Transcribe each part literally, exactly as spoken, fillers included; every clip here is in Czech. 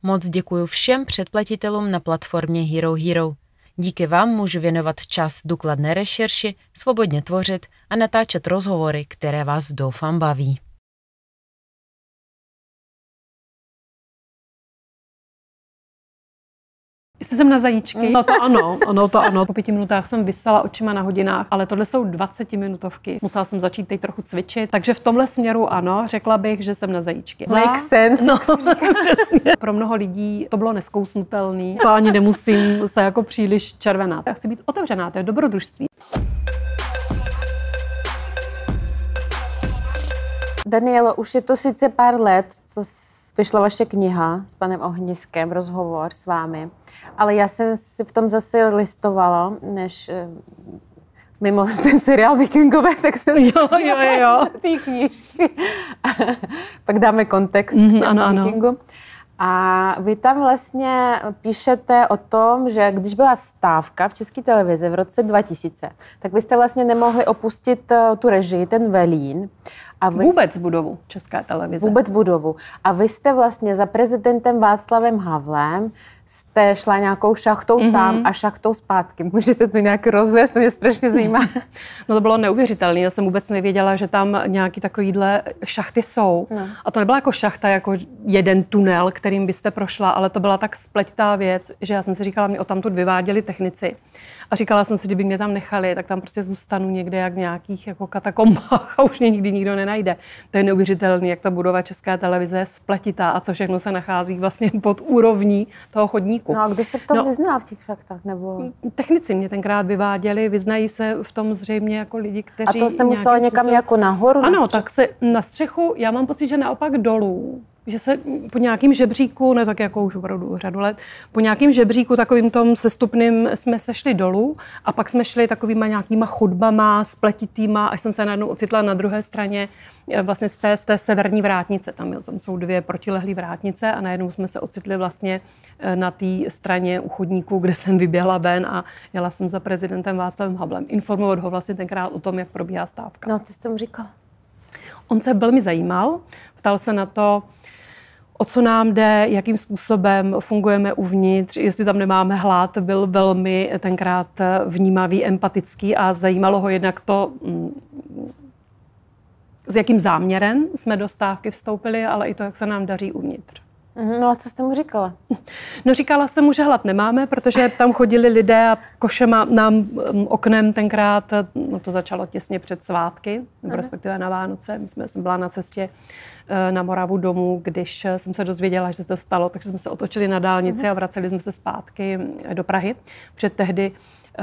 Moc děkuji všem předplatitelům na platformě Hero Hero. Díky vám můžu věnovat čas důkladné rešerši, svobodně tvořit a natáčet rozhovory, které vás doufám baví. Jestli jsem na zajíčky, no to ano, ano to ano. Po pěti minutách jsem visela očima na hodinách, ale tohle jsou dvacetiminutovky. Musela jsem začít teď trochu cvičit, takže v tomhle směru ano, řekla bych, že jsem na zajíčky. Make sense. No, přesně. Pro mnoho lidí to bylo neskousnutelný. To ani nemusím se jako příliš červenat. Já chci být otevřená, to je dobrodružství. Danielo, už je to sice pár let, co vyšla vaše kniha s panem Ohniskem, rozhovor s vámi, ale já jsem si v tom zase listovala, než mimo ten seriál Vikingové, tak jsem jo, jo, jo. ty knížky. Pak dáme kontext mm, k ano, Vikingu. ano. A vy tam vlastně píšete o tom, že když byla stávka v České televizi v roce dva tisíce, tak vy jste vlastně nemohli opustit tu režii, ten velín. A vy vůbec budovu České televize. Vůbec budovu. A vy jste vlastně za prezidentem Václavem Havlem jste šla nějakou šachtou mm-hmm. tam a šachtou zpátky. Můžete to nějak rozvést? To mě strašně zajímá. No to bylo neuvěřitelné. Já jsem vůbec nevěděla, že tam nějaký takovýhle šachty jsou. No. A to nebyla jako šachta, jako jeden tunel, kterým byste prošla, ale to byla tak spletitá věc, že já jsem si říkala, mě o tamtud vyváděli technici. A říkala jsem si, kdyby mě tam nechali, tak tam prostě zůstanu někde jak v nějakých jako katakombách a už mě nikdy nikdo nenajde. To je neuvěřitelné, jak ta budova České televize je spletitá a co všechno se nachází vlastně pod úrovní toho chodníku. No a kdo se v tom no, vyzná v těch šachtách? Nebo... Technici mě tenkrát vyváděli, vyznají se v tom zřejmě jako lidi, kteří... A to jste musela někam způsob... jako nahoru? Ano, na tak se na střechu, já mám pocit, že naopak dolů. Že se po nějakým žebříku, ne tak jako už opravdu řadu let, po nějakým žebříku takovým tom sestupným jsme se šli dolů a pak jsme šli takovýma nějakýma chodbama spletitýma, až jsem se najednou ocitla na druhé straně vlastně z té, z té severní vrátnice. Tam, tam jsou dvě protilehlé vrátnice a najednou jsme se ocitli vlastně na té straně u chodníku, kde jsem vyběhla ven a jela jsem za prezidentem Václavem Havlem. Informovat ho vlastně tenkrát o tom, jak probíhá stávka. No, co jsi tomu říkal? On se velmi zajímal, ptal se na to, o co nám jde, jakým způsobem fungujeme uvnitř, jestli tam nemáme hlad, byl velmi tenkrát vnímavý, empatický a zajímalo ho jednak to, s jakým záměrem jsme do stávky vstoupili, ale i to, jak se nám daří uvnitř. No a co jste mu říkala? No říkala jsem mu, že hlad nemáme, protože tam chodili lidé a košema nám oknem tenkrát, no to začalo těsně před svátky, nebo respektive na Vánoce. My jsme, jsem byla na cestě na Moravu domů, když jsem se dozvěděla, že se to stalo, takže jsme se otočili na dálnici a vraceli jsme se zpátky do Prahy. Před tehdy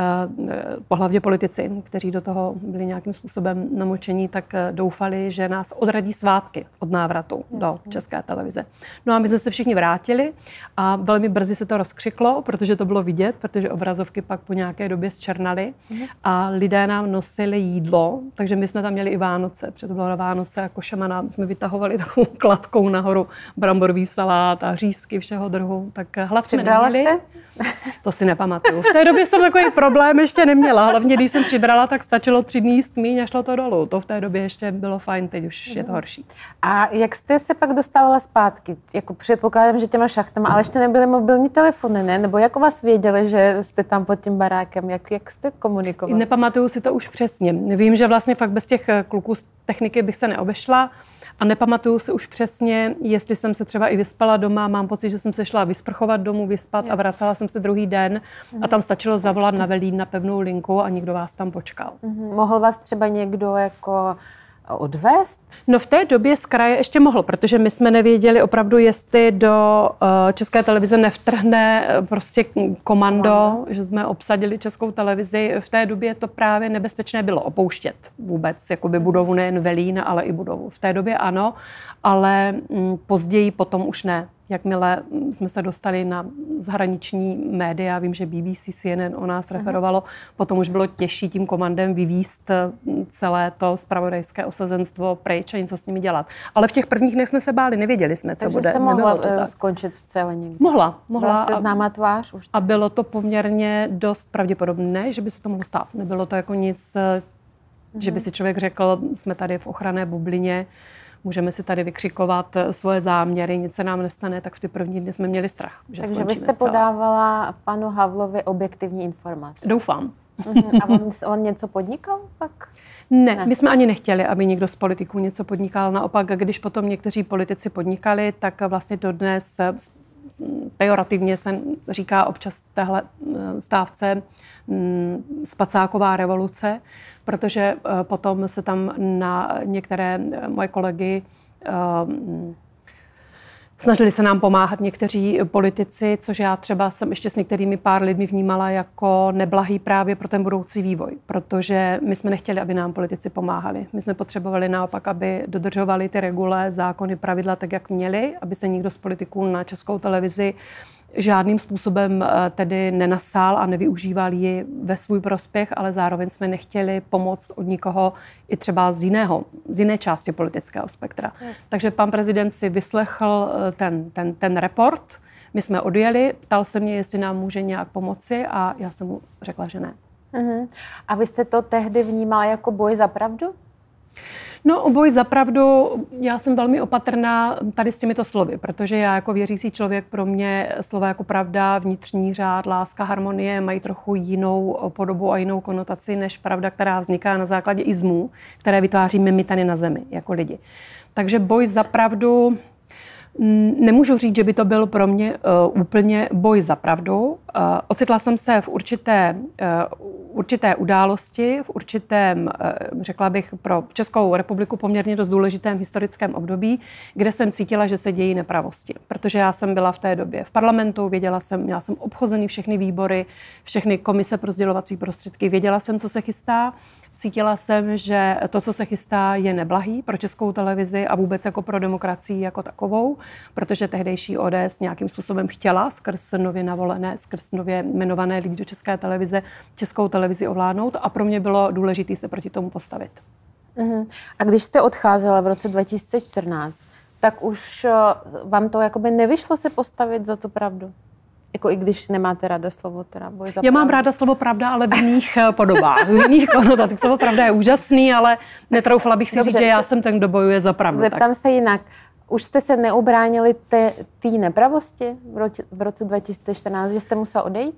po hlavě politici, kteří do toho byli nějakým způsobem namočení, tak doufali, že nás odradí svátky od návratu Jasně. do České televize. No a my jsme se všichni vrátili a velmi brzy se to rozkřiklo, protože to bylo vidět, protože obrazovky pak po nějaké době zčernaly mhm. a lidé nám nosili jídlo, takže my jsme tam měli i Vánoce, protože to bylo na Vánoce a košemana jsme vytahovali takovou kladkou nahoru bramborový salát a řízky všeho druhu. Tak hlad jsme neměli. Jste? To si nepamatuju. V té době jsem takový problém ještě neměla. Hlavně, když jsem přibrala, tak stačilo tři dny jíst míň a šlo to dolů. To v té době ještě bylo fajn, teď už je to horší. A jak jste se pak dostávala zpátky? Jako předpokládám, že těma šachtama, ale ještě nebyly mobilní telefony, ne? Nebo jak o vás věděli, že jste tam pod tím barákem? Jak, jak jste komunikovali? Nepamatuju si to už přesně. Vím, že vlastně fakt bez těch kluků z techniky bych se neobešla. A nepamatuju si už přesně, jestli jsem se třeba i vyspala doma. Mám pocit, že jsem se šla vysprchovat domů, vyspat jo. a vracela jsem se druhý den. Mhm. A tam stačilo zavolat na velín na pevnou linku a někdo vás tam počkal. Mhm. Mohl vás třeba někdo jako odvést? No v té době z kraje ještě mohl, protože my jsme nevěděli opravdu, jestli do uh, České televize nevtrhne uh, prostě komando, komando, že jsme obsadili Českou televizi. V té době to právě nebezpečné bylo opouštět vůbec, jakoby budovu nejen Velín, ale i budovu. V té době ano, ale um, později potom už ne. Jakmile jsme se dostali na zahraniční média, vím, že B B C, C N N o nás referovalo, potom už bylo těžší tím komandem vyvízt celé to zpravodajské osazenstvo pryč a něco s nimi dělat. Ale v těch prvních dnech jsme se báli, nevěděli jsme, co Takže bude. Takže jste mohla skončit v celé někde? Mohla. mohla. Byla jste známá tvář už? A bylo to poměrně dost pravděpodobné, že by se to mohlo stát. Nebylo to jako nic, mm-hmm. že by si člověk řekl, jsme tady v ochranné bublině. můžeme si tady vykřikovat svoje záměry, nic se nám nestane, tak v ty první dny jsme měli strach, že Takže vy jste celé. podávala panu Havlovi objektivní informace. Doufám. Uh-huh. A on, on něco podnikal pak? Ne, ne, my jsme ani nechtěli, aby někdo z politiků něco podnikal. Naopak, když potom někteří politici podnikali, tak vlastně dodnes pejorativně se říká občas téhle stávce spacáková revoluce, protože potom se tam na některé moje kolegy snažili se nám pomáhat někteří politici, což já třeba jsem ještě s některými pár lidmi vnímala jako neblahý právě pro ten budoucí vývoj, protože my jsme nechtěli, aby nám politici pomáhali. My jsme potřebovali naopak, aby dodržovali ty regule, zákony, pravidla tak, jak měli, aby se nikdo z politiků na Českou televizi žádným způsobem tedy nenasál a nevyužíval ji ve svůj prospěch, ale zároveň jsme nechtěli pomoc od nikoho i třeba z jiného, z jiné části politického spektra. Yes. Takže pan prezident si vyslechl ten, ten, ten report, my jsme odjeli, ptal se mě, jestli nám může nějak pomoci a já jsem mu řekla, že ne. Uh-huh. A vy jste to tehdy vnímala jako boj za pravdu? No, o boj za pravdu, já jsem velmi opatrná tady s těmito slovy, protože já jako věřící člověk, pro mě slova jako pravda, vnitřní řád, láska, harmonie mají trochu jinou podobu a jinou konotaci než pravda, která vzniká na základě izmů, které vytváříme my tady na zemi jako lidi. Takže boj za pravdu, nemůžu říct, že by to byl pro mě uh, úplně boj za pravdu. Uh, ocitla jsem se v určité, uh, určité události, v určitém, uh, řekla bych, pro Českou republiku poměrně dost důležitém historickém období, kde jsem cítila, že se dějí nepravosti. Protože já jsem byla v té době v parlamentu, věděla jsem, měla jsem obchozený všechny výbory, všechny komise pro sdělovací prostředky, věděla jsem, co se chystá. Cítila jsem, že to, co se chystá, je neblahý pro Českou televizi a vůbec jako pro demokracii jako takovou, protože tehdejší O D S nějakým způsobem chtěla skrz nově navolené, skrz nově jmenované lidi do České televize Českou televizi ovládnout a pro mě bylo důležité se proti tomu postavit. Uh-huh. A když jste odcházela v roce dva tisíce čtrnáct, tak už vám to jakoby nevyšlo se postavit za tu pravdu? Jako i když nemáte ráda slovo teda boj za Já mám ráda slovo pravda, ale v jiných podobách, v jiných konotacích. Slovo pravda je úžasný, ale netroufala bych si Dobře, říct, že já jsem ten, kdo bojuje za pravdu. Zeptám tak. se jinak. Už jste se neubránili té nepravosti v roce, v roce dva tisíce čtrnáct, že jste musel odejít?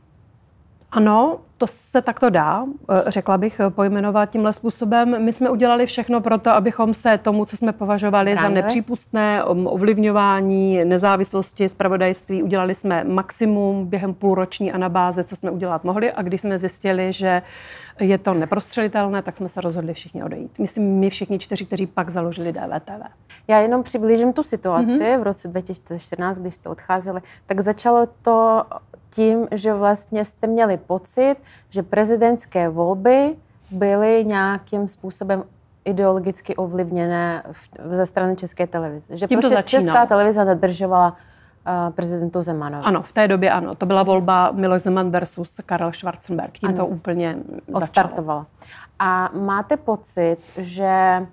Ano, to se takto dá, řekla bych, pojmenovat tímhle způsobem. My jsme udělali všechno pro to, abychom se tomu, co jsme považovali Právě. za nepřípustné, ovlivňování nezávislosti, zpravodajství, udělali jsme maximum během půlroční anabáze, co jsme udělat mohli. A když jsme zjistili, že je to neprostřelitelné, tak jsme se rozhodli všichni odejít. Myslím, my všichni čtyři, kteří pak založili D V T V. Já jenom přiblížím tu situaci. Mm-hmm. V roce dva tisíce čtrnáct, když jste odcházeli, tak začalo to tím, že vlastně jste měli pocit, že prezidentské volby byly nějakým způsobem ideologicky ovlivněné ze strany České televize. Že tím to prostě Česká televize nadržovala uh, prezidentu Zemanovi. Ano, v té době ano. To byla volba Miloš Zeman versus Karel Schwarzenberg. Tím ano. to úplně odstartovala. A máte pocit, že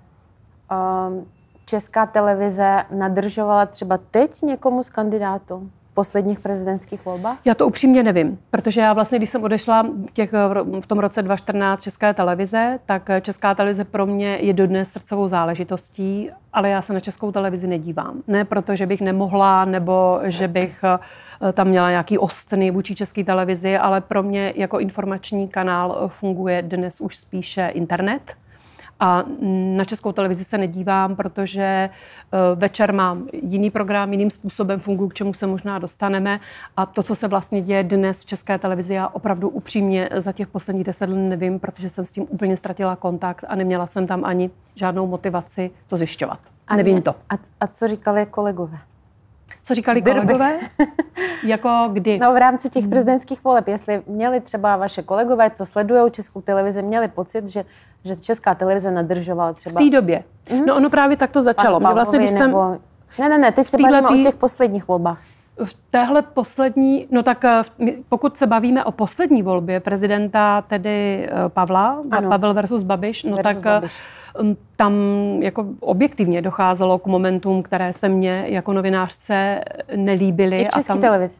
um, Česká televize nadržovala třeba teď někomu z kandidátů v posledních prezidentských volbách? Já to upřímně nevím, protože já vlastně, když jsem odešla těch, v tom roce dva tisíce čtrnáct České televize, tak Česká televize pro mě je dodnes srdcovou záležitostí, ale já se na Českou televizi nedívám. Ne proto, že bych nemohla, nebo že bych tam měla nějaký ostny vůči České televizi, ale pro mě jako informační kanál funguje dnes už spíše internet. A na Českou televizi se nedívám, protože večer mám jiný program, jiným způsobem funguji, k čemu se možná dostaneme. A to, co se vlastně děje dnes v České televizi, já opravdu upřímně za těch posledních deset let nevím, protože jsem s tím úplně ztratila kontakt a neměla jsem tam ani žádnou motivaci to zjišťovat. A nevím ne, to. A, a co říkali kolegové? Co říkali Dirby. kolegové? Jako kdy? No v rámci těch prezidentských voleb, jestli měli třeba vaše kolegové, co sledují Českou televizi, měli pocit, že, že Česká televize nadržovala třeba... V té době. Mm-hmm. No ono právě tak to začalo. Mě vlastně, když nebo... jsem... Ne, ne, ne, teď se bavíme tý... o těch posledních volbách. V téhle poslední, no tak pokud se bavíme o poslední volbě prezidenta, tedy Pavla, ano. Pavel versus Babiš, no versus tak Babiš. Tam jako objektivně docházelo k momentům, které se mně jako novinářce nelíbily. I v České a tam, televizi.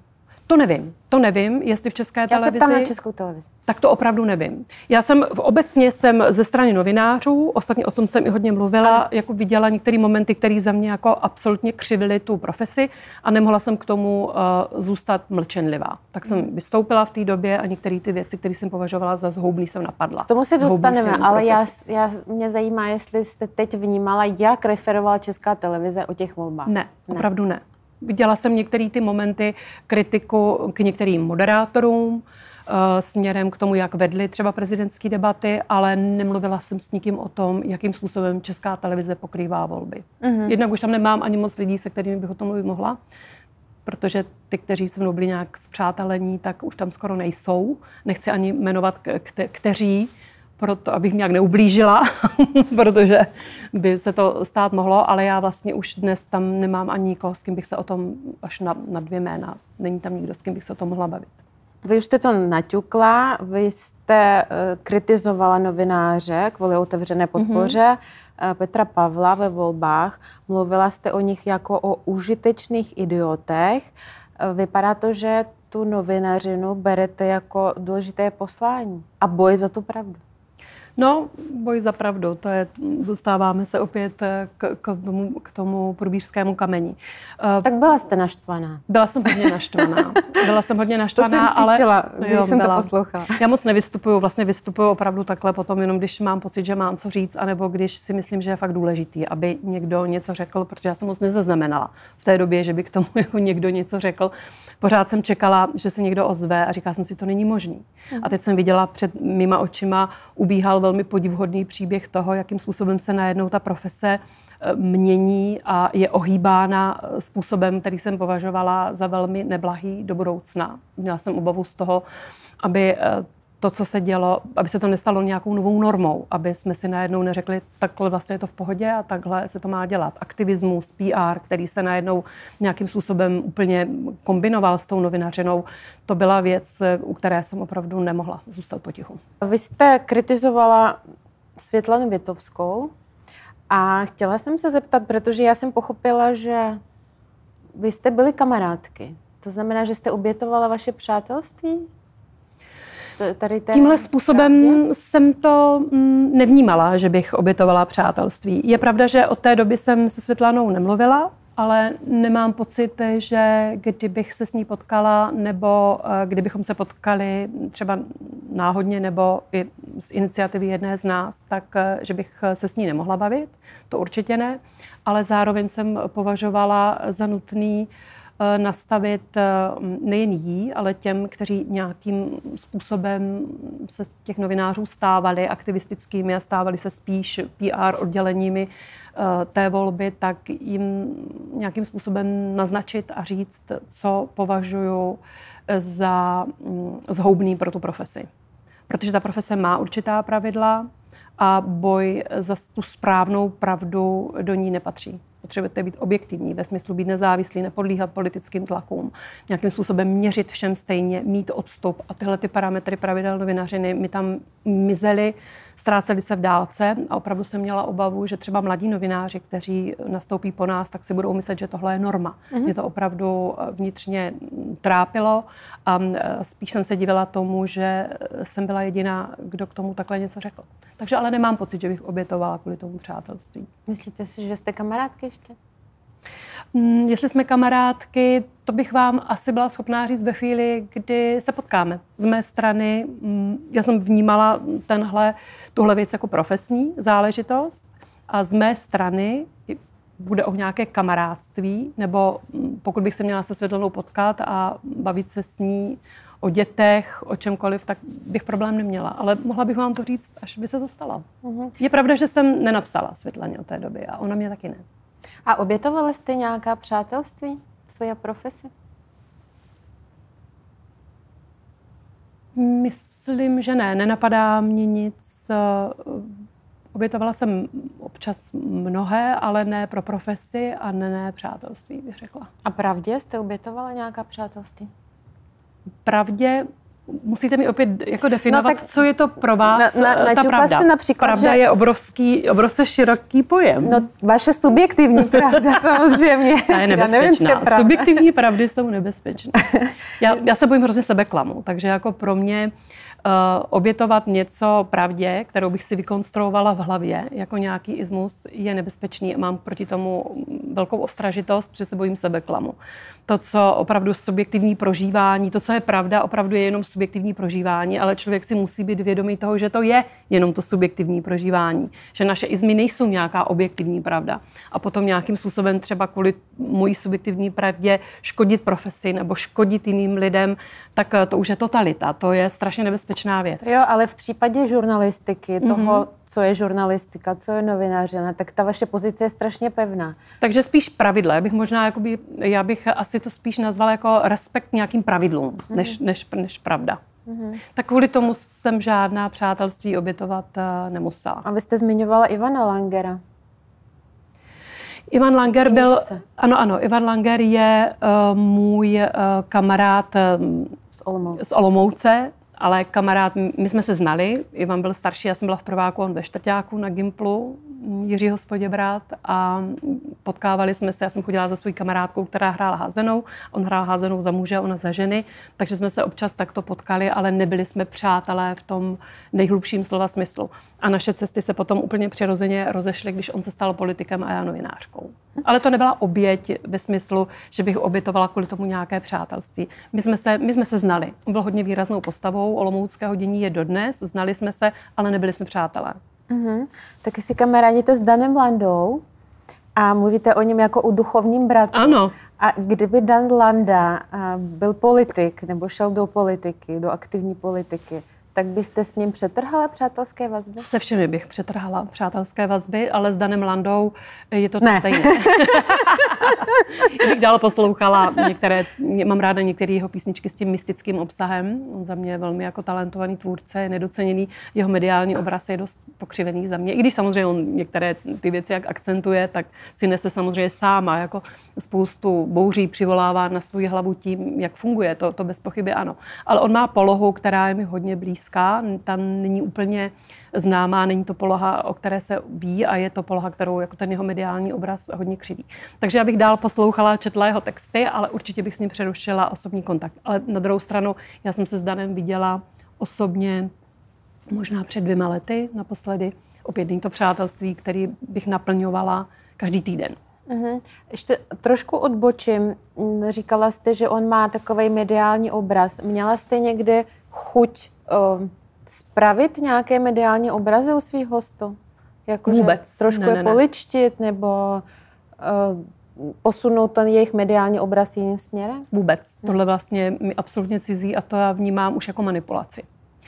To nevím. To nevím, jestli v České Já televizi... Já se ptám na Českou televizi. Tak to opravdu nevím. Já jsem obecně jsem ze strany novinářů, ostatně o tom jsem i hodně mluvila, ano. jako viděla některé momenty, které za mě jako absolutně křivily tu profesi a nemohla jsem k tomu uh, zůstat mlčenlivá. Tak jsem hmm. vystoupila v té době a některé ty věci, které jsem považovala za zhoubný, jsem napadla. K tomu se dostaneme, ale já, já, mě zajímá, jestli jste teď vnímala, jak referovala Česká televize o těch volbách. Ne, ne. opravdu ne. Viděla jsem některé ty momenty kritiku k některým moderátorům uh, směrem k tomu, jak vedli třeba prezidentské debaty, ale nemluvila jsem s nikým o tom, jakým způsobem Česká televize pokrývá volby. Mm-hmm. Jednak už tam nemám ani moc lidí, se kterými bych o tom mluvit mohla, protože ty, kteří se mnou byli nějak spřátelení, tak už tam skoro nejsou. Nechci ani jmenovat kte- kteří, proto abych nějak neublížila, protože by se to stát mohlo, ale já vlastně už dnes tam nemám ani nikoho, s kým bych se o tom, až na, na dvě jména, není tam nikdo, s kým bych se o tom mohla bavit. Vy už jste to naťukla, vy jste uh, kritizovala novináře kvůli otevřené podpoře mm-hmm. uh, Petra Pavla ve volbách. Mluvila jste o nich jako o užitečných idiotech. Uh, vypadá to, že tu novinařinu berete jako důležité poslání a boj za tu pravdu. No, boj za pravdu, to je, dostáváme se opět k, k, tomu, k tomu průbířskému kameni. Tak byla jste naštvaná. Byla jsem hodně naštvaná. Byla jsem hodně naštvaná, to jsem cítila, ale když jsem byla. To poslouchala. Já moc nevystupuju, vlastně vystupuju opravdu takhle potom, jenom když mám pocit, že mám co říct, anebo když si myslím, že je fakt důležitý, aby někdo něco řekl, protože já jsem moc nezaznamenala v té době, že by k tomu jako někdo něco řekl. Pořád jsem čekala, že se někdo ozve a říkala jsem si, to není možný. Mhm. A teď jsem viděla před mýma očima, ubíhal velmi podivhodný příběh toho, jakým způsobem se najednou ta profese mění a je ohýbána způsobem, který jsem považovala za velmi neblahý do budoucna. Měla jsem obavu z toho, aby to, co se dělo, aby se to nestalo nějakou novou normou, aby jsme si najednou neřekli, takhle vlastně je to v pohodě a takhle se to má dělat. Aktivismus, P R, který se najednou nějakým způsobem úplně kombinoval s tou novinařinou, to byla věc, u které jsem opravdu nemohla zůstat potichu. Vy jste kritizovala Světlanu Větovskou a chtěla jsem se zeptat, protože já jsem pochopila, že vy jste byli kamarádky. To znamená, že jste obětovala vaše přátelství? Tady Tímhle způsobem právě? jsem to nevnímala, že bych obětovala přátelství. Je pravda, že od té doby jsem se Světlanou nemluvila, ale nemám pocit, že kdybych se s ní potkala, nebo kdybychom se potkali třeba náhodně, nebo i z iniciativy jedné z nás, tak že bych se s ní nemohla bavit. To určitě ne, ale zároveň jsem považovala za nutný nastavit nejen jí, ale těm, kteří nějakým způsobem se z těch novinářů stávali aktivistickými a stávali se spíš P R odděleními té volby, tak jim nějakým způsobem naznačit a říct, co považuji za zhoubný pro tu profesi. Protože ta profese má určitá pravidla a boj za tu správnou pravdu do ní nepatří. Potřebujete být objektivní, ve smyslu být nezávislí, nepodlíhat politickým tlakům, nějakým způsobem měřit všem stejně, mít odstup. A tyhle ty parametry pravidel novinařiny mi tam mizely, ztrácely se v dálce a opravdu jsem měla obavu, že třeba mladí novináři, kteří nastoupí po nás, tak si budou myslet, že tohle je norma. Mm-hmm. Mě to opravdu vnitřně trápilo a spíš jsem se divila tomu, že jsem byla jediná, kdo k tomu takhle něco řekl. Takže ale nemám pocit, že bych obětovala kvůli tomu přátelství. Myslíte si, že jste kamarádky ještě? Jestli jsme kamarádky, to bych vám asi byla schopná říct ve chvíli, kdy se potkáme. Z mé strany, já jsem vnímala tenhle, tuhle věc jako profesní záležitost a z mé strany bude o nějaké kamarádství, nebo pokud bych se měla se Světlanou potkat a bavit se s ní o dětech, o čemkoliv, tak bych problém neměla. Ale mohla bych vám to říct, až by se to stalo. Uh-huh. Je pravda, že jsem nenapsala Světlaně od té doby a ona mě taky ne. A obětovala jste nějaká přátelství v své profesi? Myslím, že ne. Nenapadá mě nic. Obětovala jsem občas mnohé, ale ne pro profesi a ne, ne přátelství, bych řekla. A pravdě jste obětovala nějaká přátelství? Pravdě musíte mi opět jako definovat, no, tak co je to pro vás na, na, ta pravda. Například, pravda že... je obrovský, obrovce široký pojem. No, vaše subjektivní pravda samozřejmě. Ta je nebezpečná. Nevím, pravda. Subjektivní pravdy jsou nebezpečné. Já, já se bojím hrozně sebeklamu, takže jako pro mě uh, obětovat něco pravdě, kterou bych si vykonstruovala v hlavě, jako nějaký ismus, je nebezpečný a mám proti tomu velkou ostražitost, protože se bojím sebeklamu. To, co opravdu subjektivní prožívání, to, co je pravda, opravdu je jenom subjektivní prožívání, ale člověk si musí být vědomý toho, že to je jenom to subjektivní prožívání, že naše ismy nejsou nějaká objektivní pravda. A potom nějakým způsobem třeba kvůli mojí subjektivní pravdě škodit profesi nebo škodit jiným lidem, tak to už je totalita. To je strašně nebezpečná věc. Jo, ale v případě žurnalistiky, toho, mm-hmm. co je žurnalistika, co je novinářina, tak ta vaše pozice je strašně pevná. Takže spíš pravidla. Já bych možná, jakoby, já bych asi to spíš nazvala jako respekt nějakým pravidlům, mm-hmm. než, než, než pravda. Mm-hmm. Tak kvůli tomu jsem žádná přátelství obětovat uh, nemusela. A vy jste zmiňovala Ivana Langera. Ivan Langer byl, ano, ano, Ivan Langer je uh, můj uh, kamarád uh, z, Olomouce. z Olomouce, ale kamarád, my jsme se znali, Ivan byl starší, já jsem byla v prváku, on ve čtvrťáku na Gimplu, Jiřího Spoděbrat, a potkávali jsme se, já jsem chodila za svou kamarádkou, která hrála házenou, on hrál házenou za muže, ona za ženy, takže jsme se občas takto potkali, ale nebyli jsme přátelé v tom nejhlubším slova smyslu. A naše cesty se potom úplně přirozeně rozešly, když on se stal politikem a já novinářkou. Ale to nebyla oběť ve smyslu, že bych obětovala kvůli tomu nějaké přátelství. My jsme se, my jsme se znali. On byl hodně výraznou postavou, olomouckého dění je dodnes, znali jsme se, ale nebyli jsme přátelé. Mm-hmm. Taky si kamarádíte s Danem Landou a mluvíte o něm jako o duchovním bratu. Ano. A kdyby Dan Landa byl politik nebo šel do politiky, do aktivní politiky, tak byste s ním přetrhala přátelské vazby? Se všemi bych přetrhala přátelské vazby, ale s Danem Landou je to to ne. stejné. Bych dál poslouchala některé, mám ráda některé jeho písničky s tím mystickým obsahem. On za mě je velmi jako talentovaný tvůrce, je nedoceněný. Jeho mediální obraz je dost pokřivený za mě. I když samozřejmě on některé ty věci, jak akcentuje, tak si nese samozřejmě sám a jako spoustu bouří přivolává na svou hlavu tím, jak funguje. To, to bez pochyby ano. Ale on má polohu, která je mi hodně blízká. Ta není úplně známá, není to poloha, o které se ví, a je to poloha, kterou jako ten jeho mediální obraz hodně křiví. Takže já bych dál poslouchala, četla jeho texty, ale určitě bych s ním přerušila osobní kontakt. Ale na druhou stranu, já jsem se s Danem viděla osobně možná před dvěma lety naposledy. Opět není to přátelství, který bych naplňovala každý týden. Uhum. Ještě trošku odbočím. Říkala jste, že on má takový mediální obraz. Měla jste někdy chuť uh, spravit nějaké mediální obrazy u svých hostů? Jako, vůbec. Trošku ne, je ne, ne. poličtit nebo uh, posunout ten jejich mediální obraz jiným směrem? Vůbec. Ne. Tohle vlastně mi absolutně cizí a to já vnímám už jako manipulaci.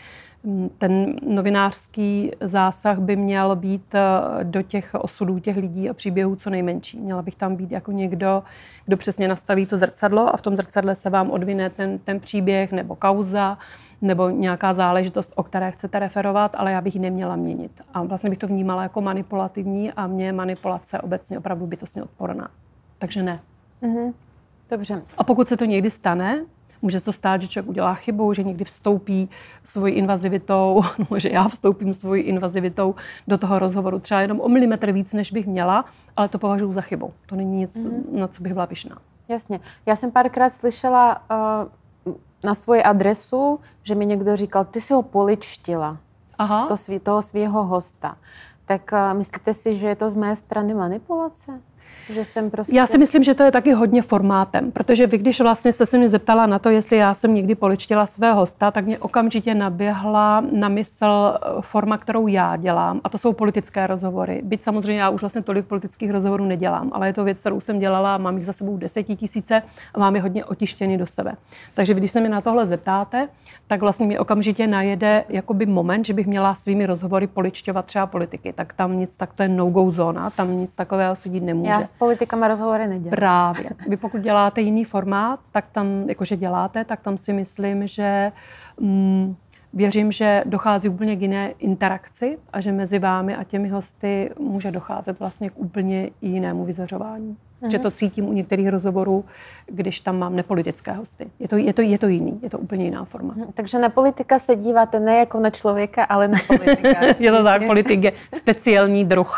Ten novinářský zásah by měl být do těch osudů těch lidí a příběhů co nejmenší. Měla bych tam být jako někdo, kdo přesně nastaví to zrcadlo a v tom zrcadle se vám odvine ten, ten příběh nebo kauza nebo nějaká záležitost, o které chcete referovat, ale já bych ji neměla měnit. A vlastně bych to vnímala jako manipulativní a mně je manipulace obecně opravdu bytostně odporná. Takže ne. Mhm. Dobře. A pokud se to někdy stane, může se to stát, že člověk udělá chybu, že někdy vstoupí svojí invazivitou, no, že já vstoupím svojí invazivitou do toho rozhovoru třeba jenom o milimetr víc, než bych měla, ale to považuji za chybu. To není nic, mm-hmm. na co bych byla pyšná. Jasně. Já jsem párkrát slyšela uh, na svoji adresu, že mi někdo říkal, ty si ho poličtila, Aha. To svý, toho svého hosta. Tak uh, myslíte si, že je to z mé strany manipulace? Že jsem prostě... Já si myslím, že to je taky hodně formátem, protože vy, když vlastně jste se mě zeptala na to, jestli já jsem někdy poličtila svého hosta, tak mě okamžitě naběhla na mysl forma, kterou já dělám, a to jsou politické rozhovory. Byť samozřejmě já už vlastně tolik politických rozhovorů nedělám, ale je to věc, kterou jsem dělala, mám jich za sebou desetitisíce a mám je hodně otištěny do sebe. Takže když se mě na tohle zeptáte, tak vlastně mě okamžitě najede jakoby moment, že bych měla svými rozhovory poličťovat třeba politiky. Tak tam nic, tak to je no-go zóna, tam nic takového se dít nemůže. Já s politikama rozhovory nedělám. Právě. Vy pokud děláte jiný formát, tak tam, jakože děláte, tak tam si myslím, že mm, věřím, že dochází úplně k jiné interakci a že mezi vámi a těmi hosty může docházet vlastně k úplně jinému vyzařování. Mm-hmm. Že to cítím u některých rozhovorů, když tam mám nepolitické hosty. Je to, je to, je to jiný, je to úplně jiná forma. Mm-hmm. Takže na politika se díváte ne jako na člověka, ale na politika. Je to tak, politik je speciální druh.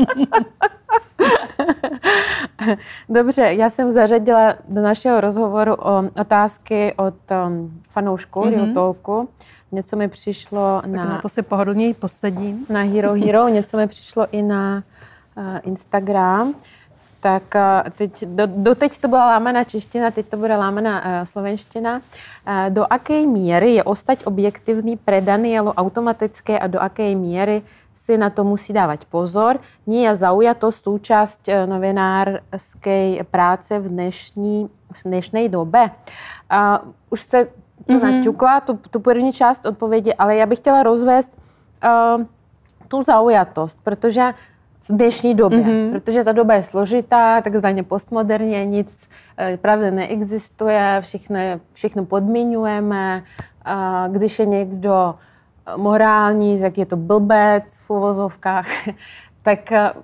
Dobře, já jsem zařadila do našeho rozhovoru o otázky od um, fanoušků mm-hmm. Real Talku. Něco mi přišlo na... Tak na to si pohodlněji posedím. Na Hero Hero, něco mi přišlo i na uh, Instagram. Tak uh, teď, do, doteď to byla lámaná čeština, teď to bude lámaná uh, slovenština. Uh, do akej míry je ostať objektivní pre Danielu automatické a do akej míry si na to musí dávať pozor. Nie je zaujatosť súčasť novinárskej práce v dnešní, v dnešnej dobe. Uh, už jste to mm-hmm. naťukla, tu, tu první část odpovědi, ale já bych chtěla rozvést uh, tu zaujatost, protože v dnešní době, mm-hmm. protože ta doba je složitá, takzvaně postmoderně, nic uh, pravda neexistuje, všechno, všechno podmiňujeme. Uh, když je někdo morální, tak je to blbec v uvozovkách. Tak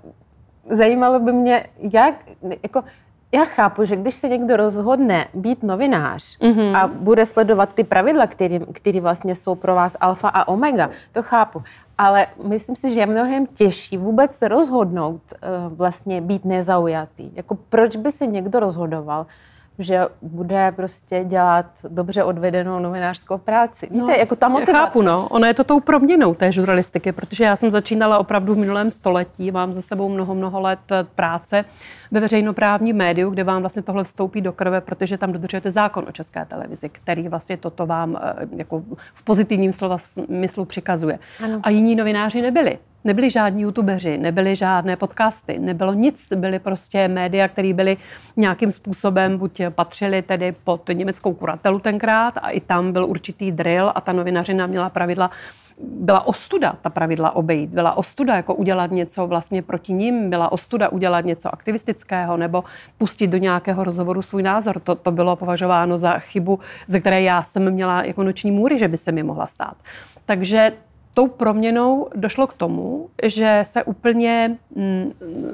uh, zajímalo by mě, jak, jako, já chápu, že když se někdo rozhodne být novinář mm-hmm. a bude sledovat ty pravidla, které vlastně jsou pro vás alfa a omega, to chápu. Ale myslím si, že je mnohem těžší vůbec se rozhodnout uh, vlastně být nezaujatý. Jako proč by se někdo rozhodoval, že bude prostě dělat dobře odvedenou novinářskou práci. Víte, no, jako ta motivace. Chápu, no. Ono je to tou proměnou té žurnalistiky, protože já jsem začínala opravdu v minulém století, mám za sebou mnoho, mnoho let práce ve veřejnoprávním médiu, kde vám vlastně tohle vstoupí do krve, protože tam dodržujete zákon o České televizi, který vlastně toto vám jako v pozitivním slova smyslu přikazuje. Ano. A jiní novináři nebyli. Nebyli žádní youtubeři, nebyly žádné podcasty, nebylo nic, byly prostě média, které byly nějakým způsobem, buď patřily tedy pod německou kuratelu tenkrát a i tam byl určitý drill a ta novinařina měla pravidla, byla ostuda ta pravidla obejít, byla ostuda jako udělat něco vlastně proti nim, byla ostuda udělat něco aktivistického nebo pustit do nějakého rozhovoru svůj názor. To, to bylo považováno za chybu, ze které já jsem měla jako noční můry, že by se mi mohla stát. Takže tou proměnou došlo k tomu, že se úplně mm,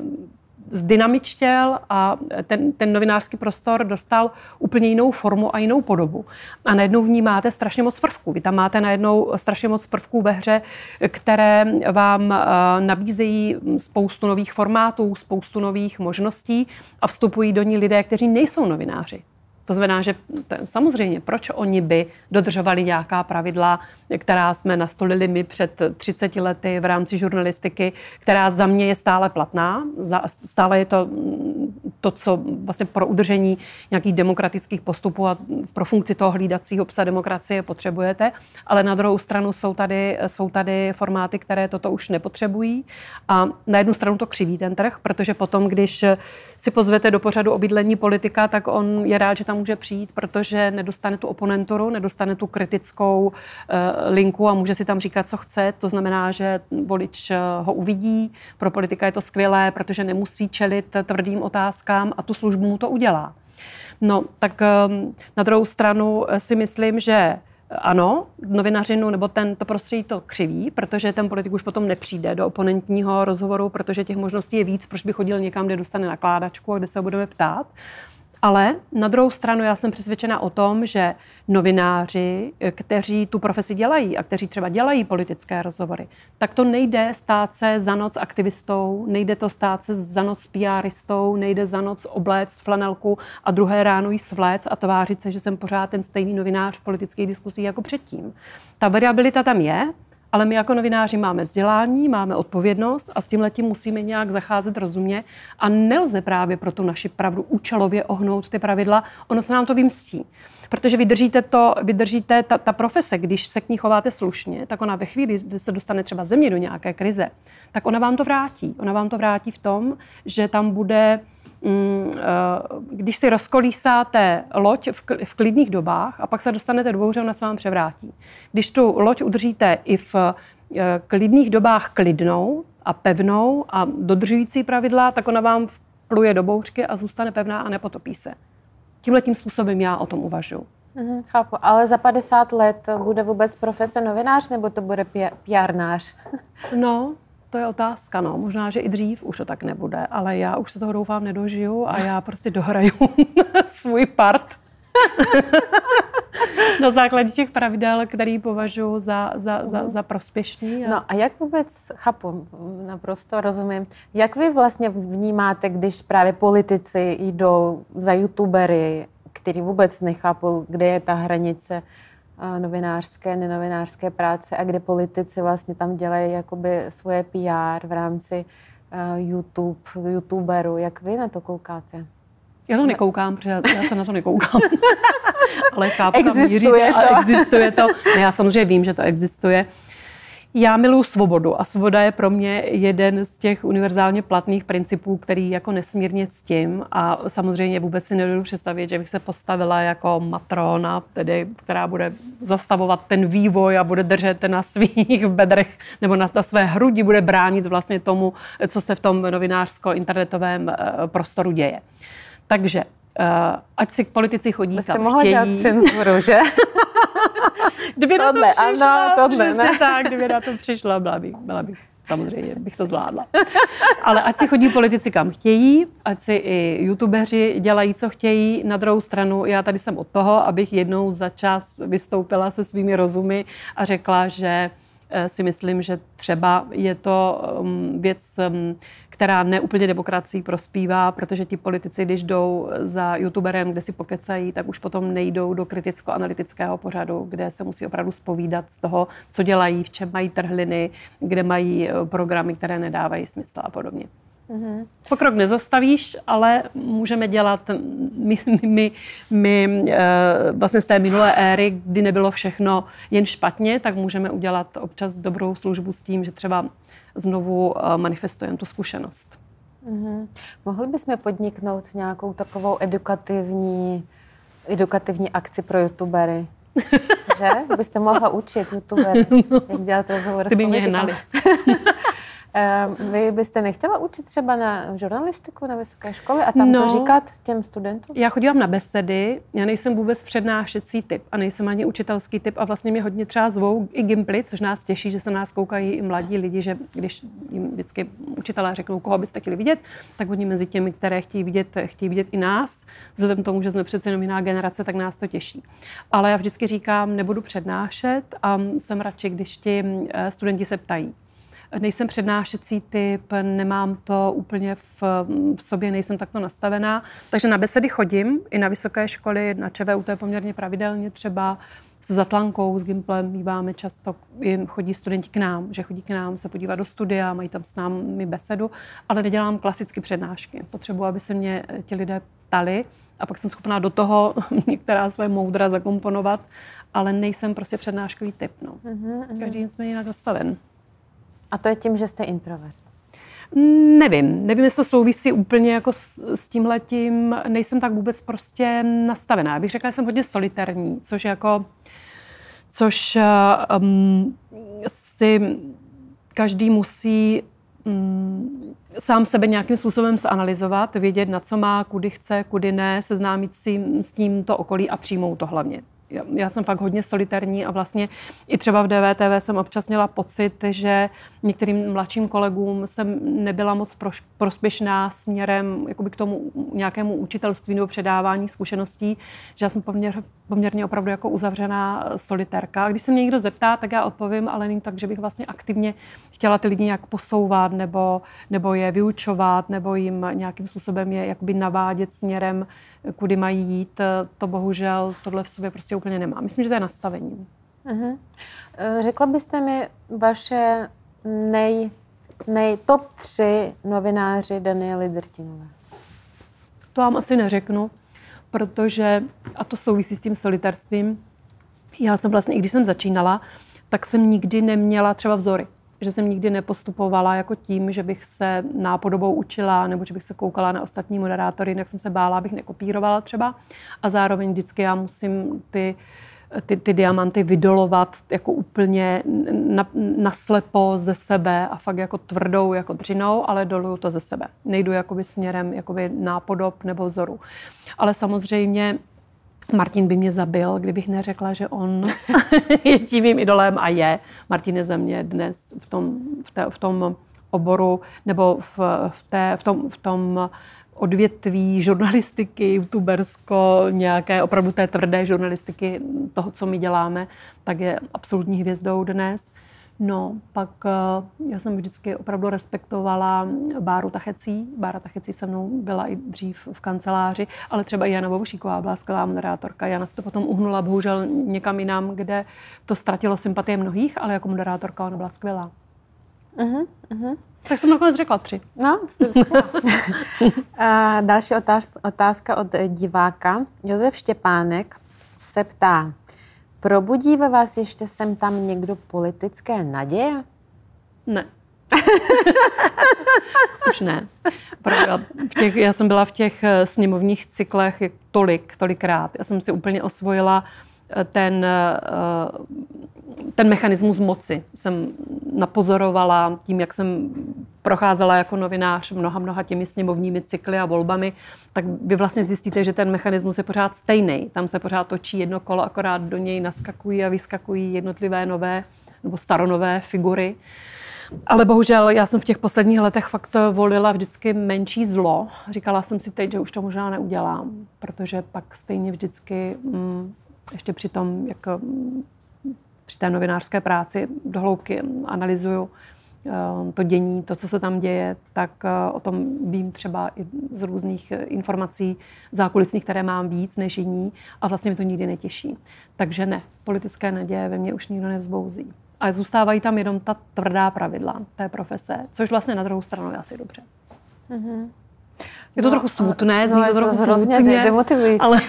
zdynamičtěl a ten, ten novinářský prostor dostal úplně jinou formu a jinou podobu. A najednou v ní máte strašně moc prvků. Vy tam máte najednou strašně moc prvků ve hře, které vám nabízejí spoustu nových formátů, spoustu nových možností a vstupují do ní lidé, kteří nejsou novináři. To znamená, že samozřejmě, proč oni by dodržovali nějaká pravidla, která jsme nastolili my před třiceti lety v rámci žurnalistiky, která za mě je stále platná. Stále je to to, co vlastně pro udržení nějakých demokratických postupů a pro funkci toho hlídacího psa demokracie potřebujete. Ale na druhou stranu jsou tady, jsou tady formáty, které toto už nepotřebují. A na jednu stranu to křiví ten trh, protože potom, když si pozvete do pořadu o bydlení politika, tak on je rád, že tam může přijít, protože nedostane tu oponenturu, nedostane tu kritickou uh, linku a může si tam říkat, co chce. To znamená, že volič ho uvidí. Pro politika je to skvělé, protože nemusí čelit tvrdým otázkám a tu službu mu to udělá. No, tak um, na druhou stranu si myslím, že ano, novinařinu nebo tento prostředí to křiví, protože ten politik už potom nepřijde do oponentního rozhovoru, protože těch možností je víc, proč by chodil někam, kde dostane nakládačku a kde se ho budeme ptát. Ale na druhou stranu já jsem přesvědčena o tom, že novináři, kteří tu profesi dělají a kteří třeba dělají politické rozhovory, tak to nejde stát se za noc aktivistou, nejde to stát se za noc PRistou, nejde za noc obléct flanelku a druhé ráno jí svléct a tvářit se, že jsem pořád ten stejný novinář politických diskusí jako předtím. Ta variabilita tam je, ale my jako novináři máme vzdělání, máme odpovědnost a s tímhletím musíme nějak zacházet rozumně a nelze právě pro tu naši pravdu účelově ohnout ty pravidla, ono se nám to vymstí. Protože vydržíte to, vydržíte ta, ta profese, když se k ní chováte slušně, tak ona ve chvíli, kdy se dostane třeba země do nějaké krize, tak ona vám to vrátí. Ona vám to vrátí v tom, že tam bude, když si rozkolísáte loď v klidných dobách a pak se dostanete do bouře, ona se vám převrátí. Když tu loď udržíte i v klidných dobách klidnou a pevnou a dodržující pravidla, tak ona vám vpluje do bouřky a zůstane pevná a nepotopí se. Tímhletím způsobem já o tom uvažuji. Mhm, chápu, ale za padesát let bude vůbec profese novinář nebo to bude pěrnář? No, to je otázka, no. Možná, že i dřív už to tak nebude, ale já už se toho doufám nedožiju a já prostě dohraju svůj part na základě těch pravidel, který považuji za, za, za, za prospěšný. A... No a jak vůbec, chápu, naprosto rozumím, jak vy vlastně vnímáte, když právě politici jdou za youtubery, kteří vůbec nechápou, kde je ta hranice novinářské, nenovinářské práce a kde politici vlastně tam dělají jakoby svoje P R v rámci YouTube, youtuberů. Jak vy na to koukáte? Já to nekoukám, protože já se na to nekoukám. Ale chápu, kam existuje míříte to. A existuje to. Ne, já samozřejmě vím, že to existuje. Já miluji svobodu a svoboda je pro mě jeden z těch univerzálně platných principů, který jako nesmírně ctím a samozřejmě vůbec si nedovedu představit, že bych se postavila jako matrona, tedy, která bude zastavovat ten vývoj a bude držet na svých bedrech nebo na, na své hrudi, bude bránit vlastně tomu, co se v tom novinářsko-internetovém prostoru děje. Takže Uh, ať si politici chodí Byste kam mohla chtějí. dělat cenzuru, že? Kdyby tohle, na to přišla, ano, tohle, ne? tak, kdyby na to přišla, byla bych, byla bych, samozřejmě bych to zvládla. Ale ať si chodí politici kam chtějí, ať si i youtubeři dělají, co chtějí. Na druhou stranu, já tady jsem od toho, abych jednou za čas vystoupila se svými rozumy a řekla, že si myslím, že třeba je to věc, která neúplně demokracii prospívá, protože ti politici, když jdou za youtuberem, kde si pokecají, tak už potom nejdou do kriticko-analytického pořadu, kde se musí opravdu zpovídat z toho, co dělají, v čem mají trhliny, kde mají programy, které nedávají smysl a podobně. Mm-hmm. Pokrok nezastavíš, ale můžeme dělat my, my, my vlastně z té minulé éry, kdy nebylo všechno jen špatně, tak můžeme udělat občas dobrou službu s tím, že třeba znovu manifestujeme tu zkušenost. Mm-hmm. Mohli bychom podniknout nějakou takovou edukativní, edukativní akci pro youtubery? Že? Byste mohla učit youtubery, jak dělat rozhovor s Ty by mě hnali. Vy byste nechtěla učit třeba na žurnalistiku na vysoké škole a tam no, to říkat těm studentům? Já chodím na besedy, já nejsem vůbec přednášecí typ a nejsem ani učitelský typ a vlastně mě hodně třeba zvou i Gimply, což nás těší, že se nás koukají i mladí lidi, že když jim vždycky učitelé řeknou, koho byste chtěli vidět, tak oni mezi těmi, které chtějí vidět, chtějí vidět i nás. Vzhledem k tomu, že jsme přece jenom jiná generace, tak nás to těší. Ale já vždycky říkám, nebudu přednášet a jsem radši, když ti studenti se ptají. Nejsem přednášecí typ, nemám to úplně v, v sobě, nejsem takto nastavená. Takže na besedy chodím, i na vysoké školy, na ČVU to je poměrně pravidelně třeba s Zatlankou, s Gimplem míváme často, chodí studenti k nám, že chodí k nám se podívat do studia, mají tam s námi besedu, ale nedělám klasicky přednášky. Potřebuji, aby se mě ti lidé ptali a pak jsem schopná do toho některá své moudra zakomponovat, ale nejsem prostě přednáškový typ. No. Mm-hmm. Každý jsme jinak nastaven. A to je tím, že jste introvert? Nevím. Nevím, jestli to souvisí úplně jako s, s tímhletím. Nejsem tak vůbec prostě nastavená. Já bych řekla, že jsem hodně solitární, což jako, což um, si každý musí um, sám sebe nějakým způsobem zanalyzovat, vědět, na co má, kudy chce, kudy ne, seznámit si s tím to okolí a přijmout to hlavně. Já jsem fakt hodně solitární a vlastně i třeba v D V T V jsem občas měla pocit, že některým mladším kolegům jsem nebyla moc prospěšná směrem jakoby k tomu nějakému učitelství nebo předávání zkušeností, že já jsem poměr, poměrně opravdu jako uzavřená solitérka. A když se mě někdo zeptá, tak já odpovím, ale není tak, že bych vlastně aktivně chtěla ty lidi nějak posouvat nebo, nebo je vyučovat nebo jim nějakým způsobem je jakoby navádět směrem, kudy mají jít. To bohužel tohle v sobě prostě úplně nemá. Myslím, že to je nastavení. Uh-huh. Řekla byste mi vaše nej, nej top tři novináři Daniely Drtinové? To vám asi neřeknu, protože, a to souvisí s tím solitárstvím, já jsem vlastně, i když jsem začínala, tak jsem nikdy neměla třeba vzory. Že jsem nikdy nepostupovala jako tím, že bych se nápodobou učila nebo že bych se koukala na ostatní moderátory, jinak jsem se bála, abych nekopírovala třeba. A zároveň vždycky já musím ty, ty, ty diamanty vydolovat jako úplně na, naslepo ze sebe a fakt jako tvrdou jako dřinou, ale doluju to ze sebe. Nejdu jakoby směrem jakoby nápodob nebo vzoru. Ale samozřejmě Martin by mě zabil, kdybych neřekla, že on je tím mým idolem a je. Martin je za mě dnes v tom, v té, v tom oboru nebo v, v, té, v, tom, v tom odvětví žurnalistiky, youtubersko, nějaké opravdu té tvrdé žurnalistiky toho, co my děláme, tak je absolutní hvězdou dnes. No, pak já jsem vždycky opravdu respektovala Báru Tachecí. Bára Tachecí se mnou byla i dřív v kanceláři, ale třeba i Jana Bobošíková byla skvělá moderátorka. Jana se to potom uhnula bohužel někam jinam, kde to ztratilo sympatie mnohých, ale jako moderátorka ona byla skvělá. Uh-huh, uh-huh. Tak jsem nakonec řekla tři. No, jste A další otázka, otázka od diváka. Josef Štěpánek se ptá, probudí ve vás ještě sem tam někdo politické naděje? Ne. Už ne. V těch, já jsem byla v těch sněmovních cyklech tolik, tolikrát. Já jsem si úplně osvojila ten, ten mechanismus moci. Jsem napozorovala tím, jak jsem procházela jako novinář mnoha, mnoha těmi sněmovními cykly a volbami, tak vy vlastně zjistíte, že ten mechanismus je pořád stejný. Tam se pořád točí jedno kolo, akorát do něj naskakují a vyskakují jednotlivé nové nebo staronové figury. Ale bohužel já jsem v těch posledních letech fakt volila vždycky menší zlo. Říkala jsem si teď, že už to možná neudělám, protože pak stejně vždycky mm, ještě při tom, jak při té novinářské práci do hloubky analyzuju to dění, to, co se tam děje, tak o tom vím třeba i z různých informací zákulisních, které mám víc než jiní a vlastně mi to nikdy netěší. Takže ne, politické naděje ve mně už nikdo nevzbouzí. A zůstávají tam jenom ta tvrdá pravidla té profese, což vlastně na druhou stranu je asi dobře. Mm-hmm. Je to no, trochu smutné, no, zní to trochu smutně, demotivující. Ale,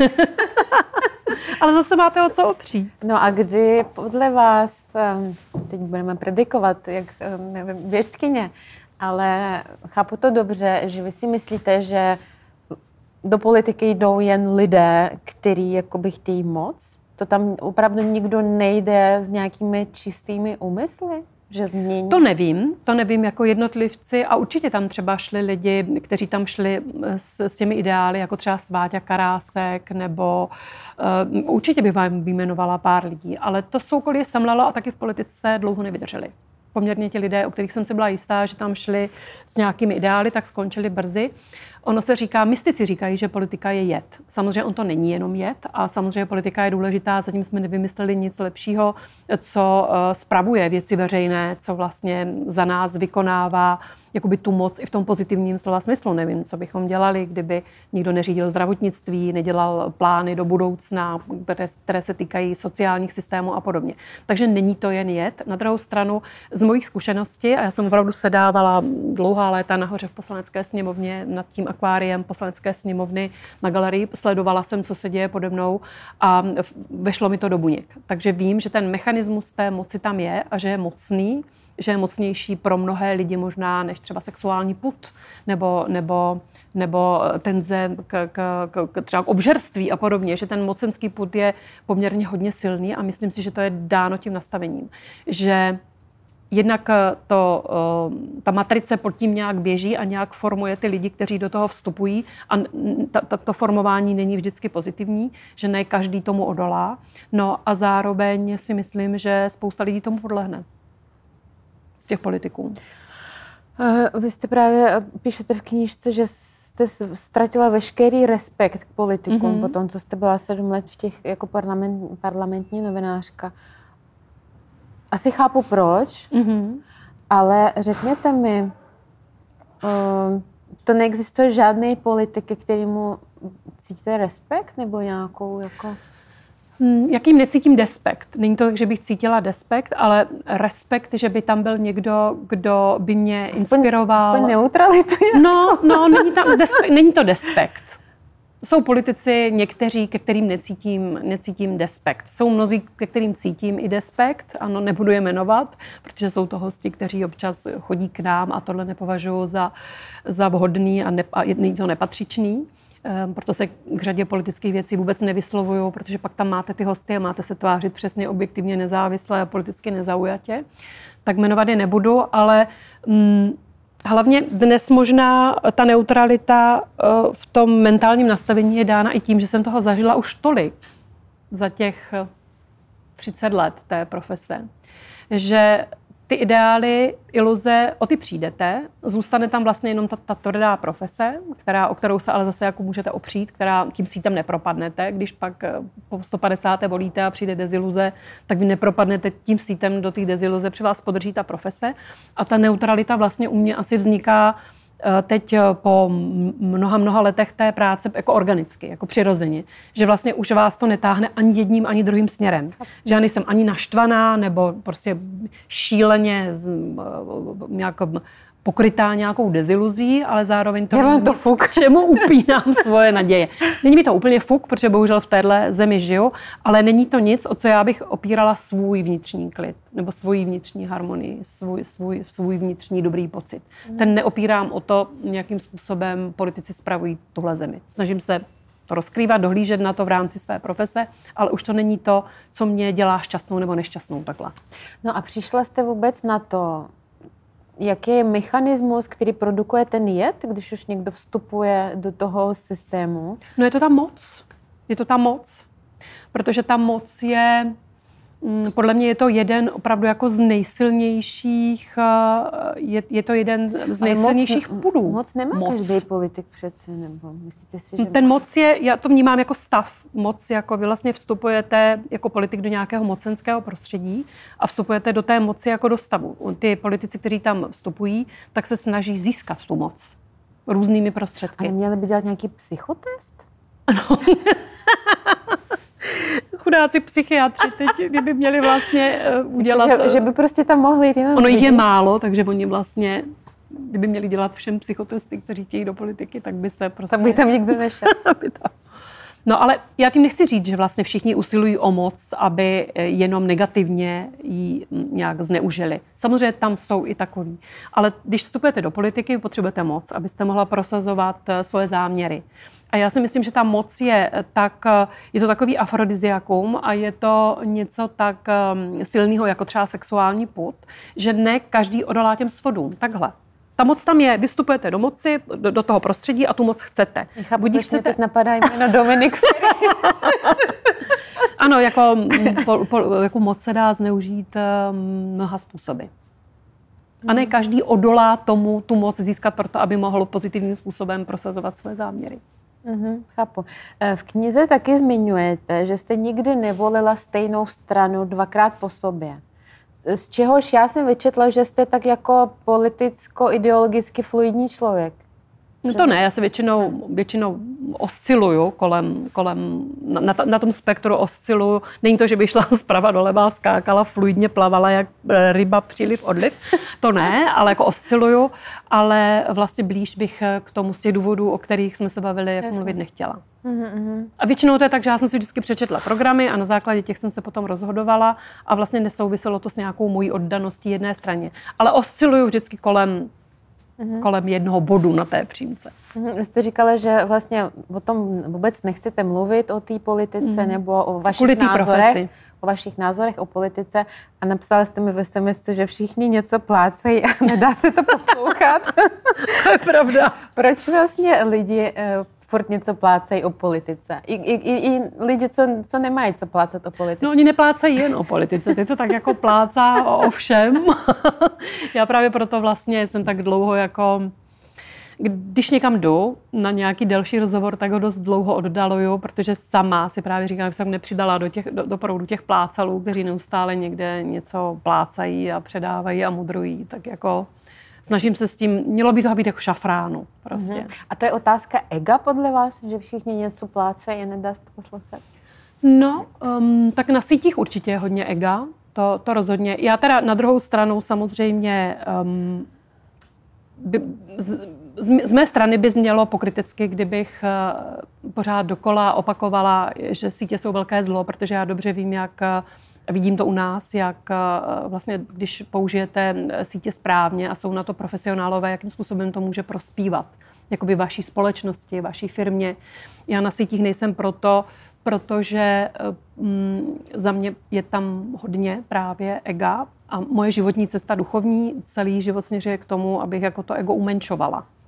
ale zase máte o co opřít. No a kdy podle vás, teď budeme predikovat, jak nevím, věštkyně, ale chápu to dobře, že vy si myslíte, že do politiky jdou jen lidé, kteří jakoby chtějí moc? To tam opravdu nikdo nejde s nějakými čistými úmysly? Že změní? To nevím, to nevím jako jednotlivci a určitě tam třeba šli lidi, kteří tam šli s, s těmi ideály, jako třeba Sváťa Karásek, nebo uh, určitě bych vám vyjmenovala pár lidí, ale to soukolí semlelo a taky v politice dlouho nevydrželi. Poměrně ti lidé, o kterých jsem si byla jistá, že tam šli s nějakými ideály, tak skončili brzy. Ono se říká, mystici říkají, že politika je jed. Samozřejmě on to není jenom jed a samozřejmě politika je důležitá, zatím jsme nevymysleli nic lepšího, co spravuje věci veřejné, co vlastně za nás vykonává jakoby tu moc i v tom pozitivním slova smyslu. Nevím, co bychom dělali, kdyby nikdo neřídil zdravotnictví, nedělal plány do budoucna, které, které se týkají sociálních systémů a podobně. Takže není to jen jed. Na druhou stranu z mojich zkušeností, a já jsem opravdu sedávala dlouhá léta nahoře v Poslanecké sněmovně nad tím akváriem Poslanecké sněmovny na galerii, sledovala jsem, co se děje pode mnou a vešlo mi to do buněk. Takže vím, že ten mechanismus té moci tam je a že je mocný, že je mocnější pro mnohé lidi možná než třeba sexuální pud nebo, nebo, nebo tenze k, k, k, třeba k obžerství a podobně, že ten mocenský pud je poměrně hodně silný a myslím si, že to je dáno tím nastavením. Že jednak to, ta matrice pod tím nějak běží a nějak formuje ty lidi, kteří do toho vstupují a ta, ta, to formování není vždycky pozitivní, že ne každý tomu odolá. No a zároveň si myslím, že spousta lidí tomu podlehne z těch politiků. Vy jste právě, píšete v knížce, že jste ztratila veškerý respekt k politikům mm-hmm. po tom, co jste byla sedm let v těch jako parlament, parlamentní novinářka. Asi chápu proč, mm-hmm. ale řekněte mi, uh, to neexistuje žádný politik, kterému cítíte respekt nebo nějakou jako... Hmm, jakým necítím despekt. Není to tak, že bych cítila despekt, ale respekt, že by tam byl někdo, kdo by mě aspoň, inspiroval. Aspoň neutralitu. No, no, není, tam despekt, není to despekt. Jsou politici někteří, ke kterým necítím, necítím despekt. Jsou mnozí, ke kterým cítím i despekt, ano, nebudu je jmenovat, protože jsou to hosti, kteří občas chodí k nám a tohle nepovažuji za, za vhodný a, ne, a není to nepatřičný. Proto se k řadě politických věcí vůbec nevyslovuju, protože pak tam máte ty hosty a máte se tvářit přesně objektivně nezávisle a politicky nezaujatě. Tak jmenovat je nebudu, ale hm, hlavně dnes možná ta neutralita v tom mentálním nastavení je dána i tím, že jsem toho zažila už tolik za těch třicet let té profese, že ty ideály, iluze, o ty přijdete, zůstane tam vlastně jenom ta, ta tvrdá profese, která, o kterou se ale zase jako můžete opřít, která tím sítem nepropadnete. Když pak po sto padesáté volíte a přijde deziluze, tak vy nepropadnete tím sítem do té deziluze, při vás podrží ta profese. A ta neutralita vlastně u mě asi vzniká teď po mnoha, mnoha letech té práce jako organicky, jako přirozeně. Že vlastně už vás to netáhne ani jedním, ani druhým směrem. Že já nejsem ani naštvaná, nebo prostě šíleně nějak pokrytá nějakou deziluzí, ale zároveň to, já vám to fuk. K čemu upínám svoje naděje. Není mi to úplně fuk, protože bohužel v téhle zemi žiju, ale není to nic, o co já bych opírala svůj vnitřní klid, nebo svůj vnitřní harmonii, svůj, svůj, svůj vnitřní dobrý pocit. Hmm. Ten neopírám o to, jakým způsobem politici spravují tuhle zemi. Snažím se to rozkrývat, dohlížet na to v rámci své profese, ale už to není to, co mě dělá šťastnou nebo nešťastnou takhle. No a přišla jste vůbec na to, jaký je mechanismus, který produkuje ten jed, když už někdo vstupuje do toho systému? No je to ta moc. Je to ta moc. Protože ta moc je, podle mě je to jeden opravdu jako z nejsilnějších, je, je to jeden z nejsilnějších pudů. Moc nemá moc. Každý politik přece, nebo myslíte si, že ten moc je, já to vnímám jako stav. Moc, jako vy vlastně vstupujete jako politik do nějakého mocenského prostředí a vstupujete do té moci jako do stavu. Ty politici, kteří tam vstupují, tak se snaží získat tu moc různými prostředky. A neměli by dělat nějaký psychotest? Ano. Chudáci psychiatři teď, kdyby měli vlastně udělat... Že, že by prostě tam mohli jít jenom... Ono jich je málo, takže oni vlastně, kdyby měli dělat všem psychotesty, kteří chtějí do politiky, tak by se prostě... Tak by tam nikdo nešel. No ale já tím nechci říct, že vlastně všichni usilují o moc, aby jenom negativně ji nějak zneužili. Samozřejmě tam jsou i takový. Ale když vstupujete do politiky, potřebujete moc, abyste mohla prosazovat svoje záměry. A já si myslím, že ta moc je tak, je to takový afrodiziakum a je to něco tak silného jako třeba sexuální pud, že ne každý odolá těm svodům. Takhle. Ta moc tam je, vystupujete do moci, do, do toho prostředí a tu moc chcete. Chápu, Buď chcete... teď napadá jméno Dominik Feri. Ano, jako, po, po, jako moc se dá zneužít mnoha způsoby. A ne každý odolá tomu tu moc získat proto, aby mohl pozitivním způsobem prosazovat své záměry. Mm-hmm, chápu. V knize taky zmiňujete, že jste nikdy nevolila stejnou stranu dvakrát po sobě. Z čehož já jsem vyčetla, že jste tak jako politicko-ideologicky fluidní člověk. No to ne, já se většinou, většinou osciluju kolem, kolem na, na tom spektru osciluju. Není to, že bych šla zprava doleva, skákala, fluidně plavala jak ryba příliv odliv. To ne, ale jako osciluju, ale vlastně blíž bych k tomu z těch důvodů, o kterých jsme se bavili, jak mluvit nechtěla. Mm-hmm. A většinou to je tak, že já jsem si vždycky přečetla programy a na základě těch jsem se potom rozhodovala a vlastně nesouviselo to s nějakou mojí oddaností jedné straně. Ale osciluju vždycky kolem Mm-hmm. kolem jednoho bodu na té přímce. Mm-hmm. Vy jste říkala, že vlastně o tom vůbec nechcete mluvit, o té politice mm-hmm. nebo o vašich názorech, o vašich názorech o politice a napsala jste mi ve es em es, že všichni něco plácejí a nedá se to poslouchat. To je pravda. Proč vlastně lidi furt něco plácejí o politice? I, i, i lidi, co, co nemají co plácat o politice. No oni neplácají jen o politice, teď se tak jako plácá o všem. Já právě proto vlastně jsem tak dlouho jako, když někam jdu na nějaký delší rozhovor, tak ho dost dlouho oddaluju, protože sama si právě říkám, že jsem nepřidala do, těch, do, do proudu těch plácalů, kteří neustále někde něco plácají a předávají a mudrují, tak jako snažím se s tím, mělo by toho být jako šafránu prostě. Mm-hmm. A to je otázka ega podle vás, že všichni něco plácejí a nedá se to poslouchat? No, um, tak na sítích určitě je hodně ega, to, to rozhodně. Já teda na druhou stranu samozřejmě um, by, z, z, z mé strany by znělo pokrytecky, kdybych uh, pořád dokola opakovala, že sítě jsou velké zlo, protože já dobře vím, jak vidím to u nás, jak vlastně, když použijete sítě správně a jsou na to profesionálové, jakým způsobem to může prospívat. Jakoby vaší společnosti, vaší firmě. Já na sítích nejsem proto, protože mm, za mě je tam hodně právě ega a moje životní cesta duchovní celý život směřuje k tomu, abych jako to ego umenšovala.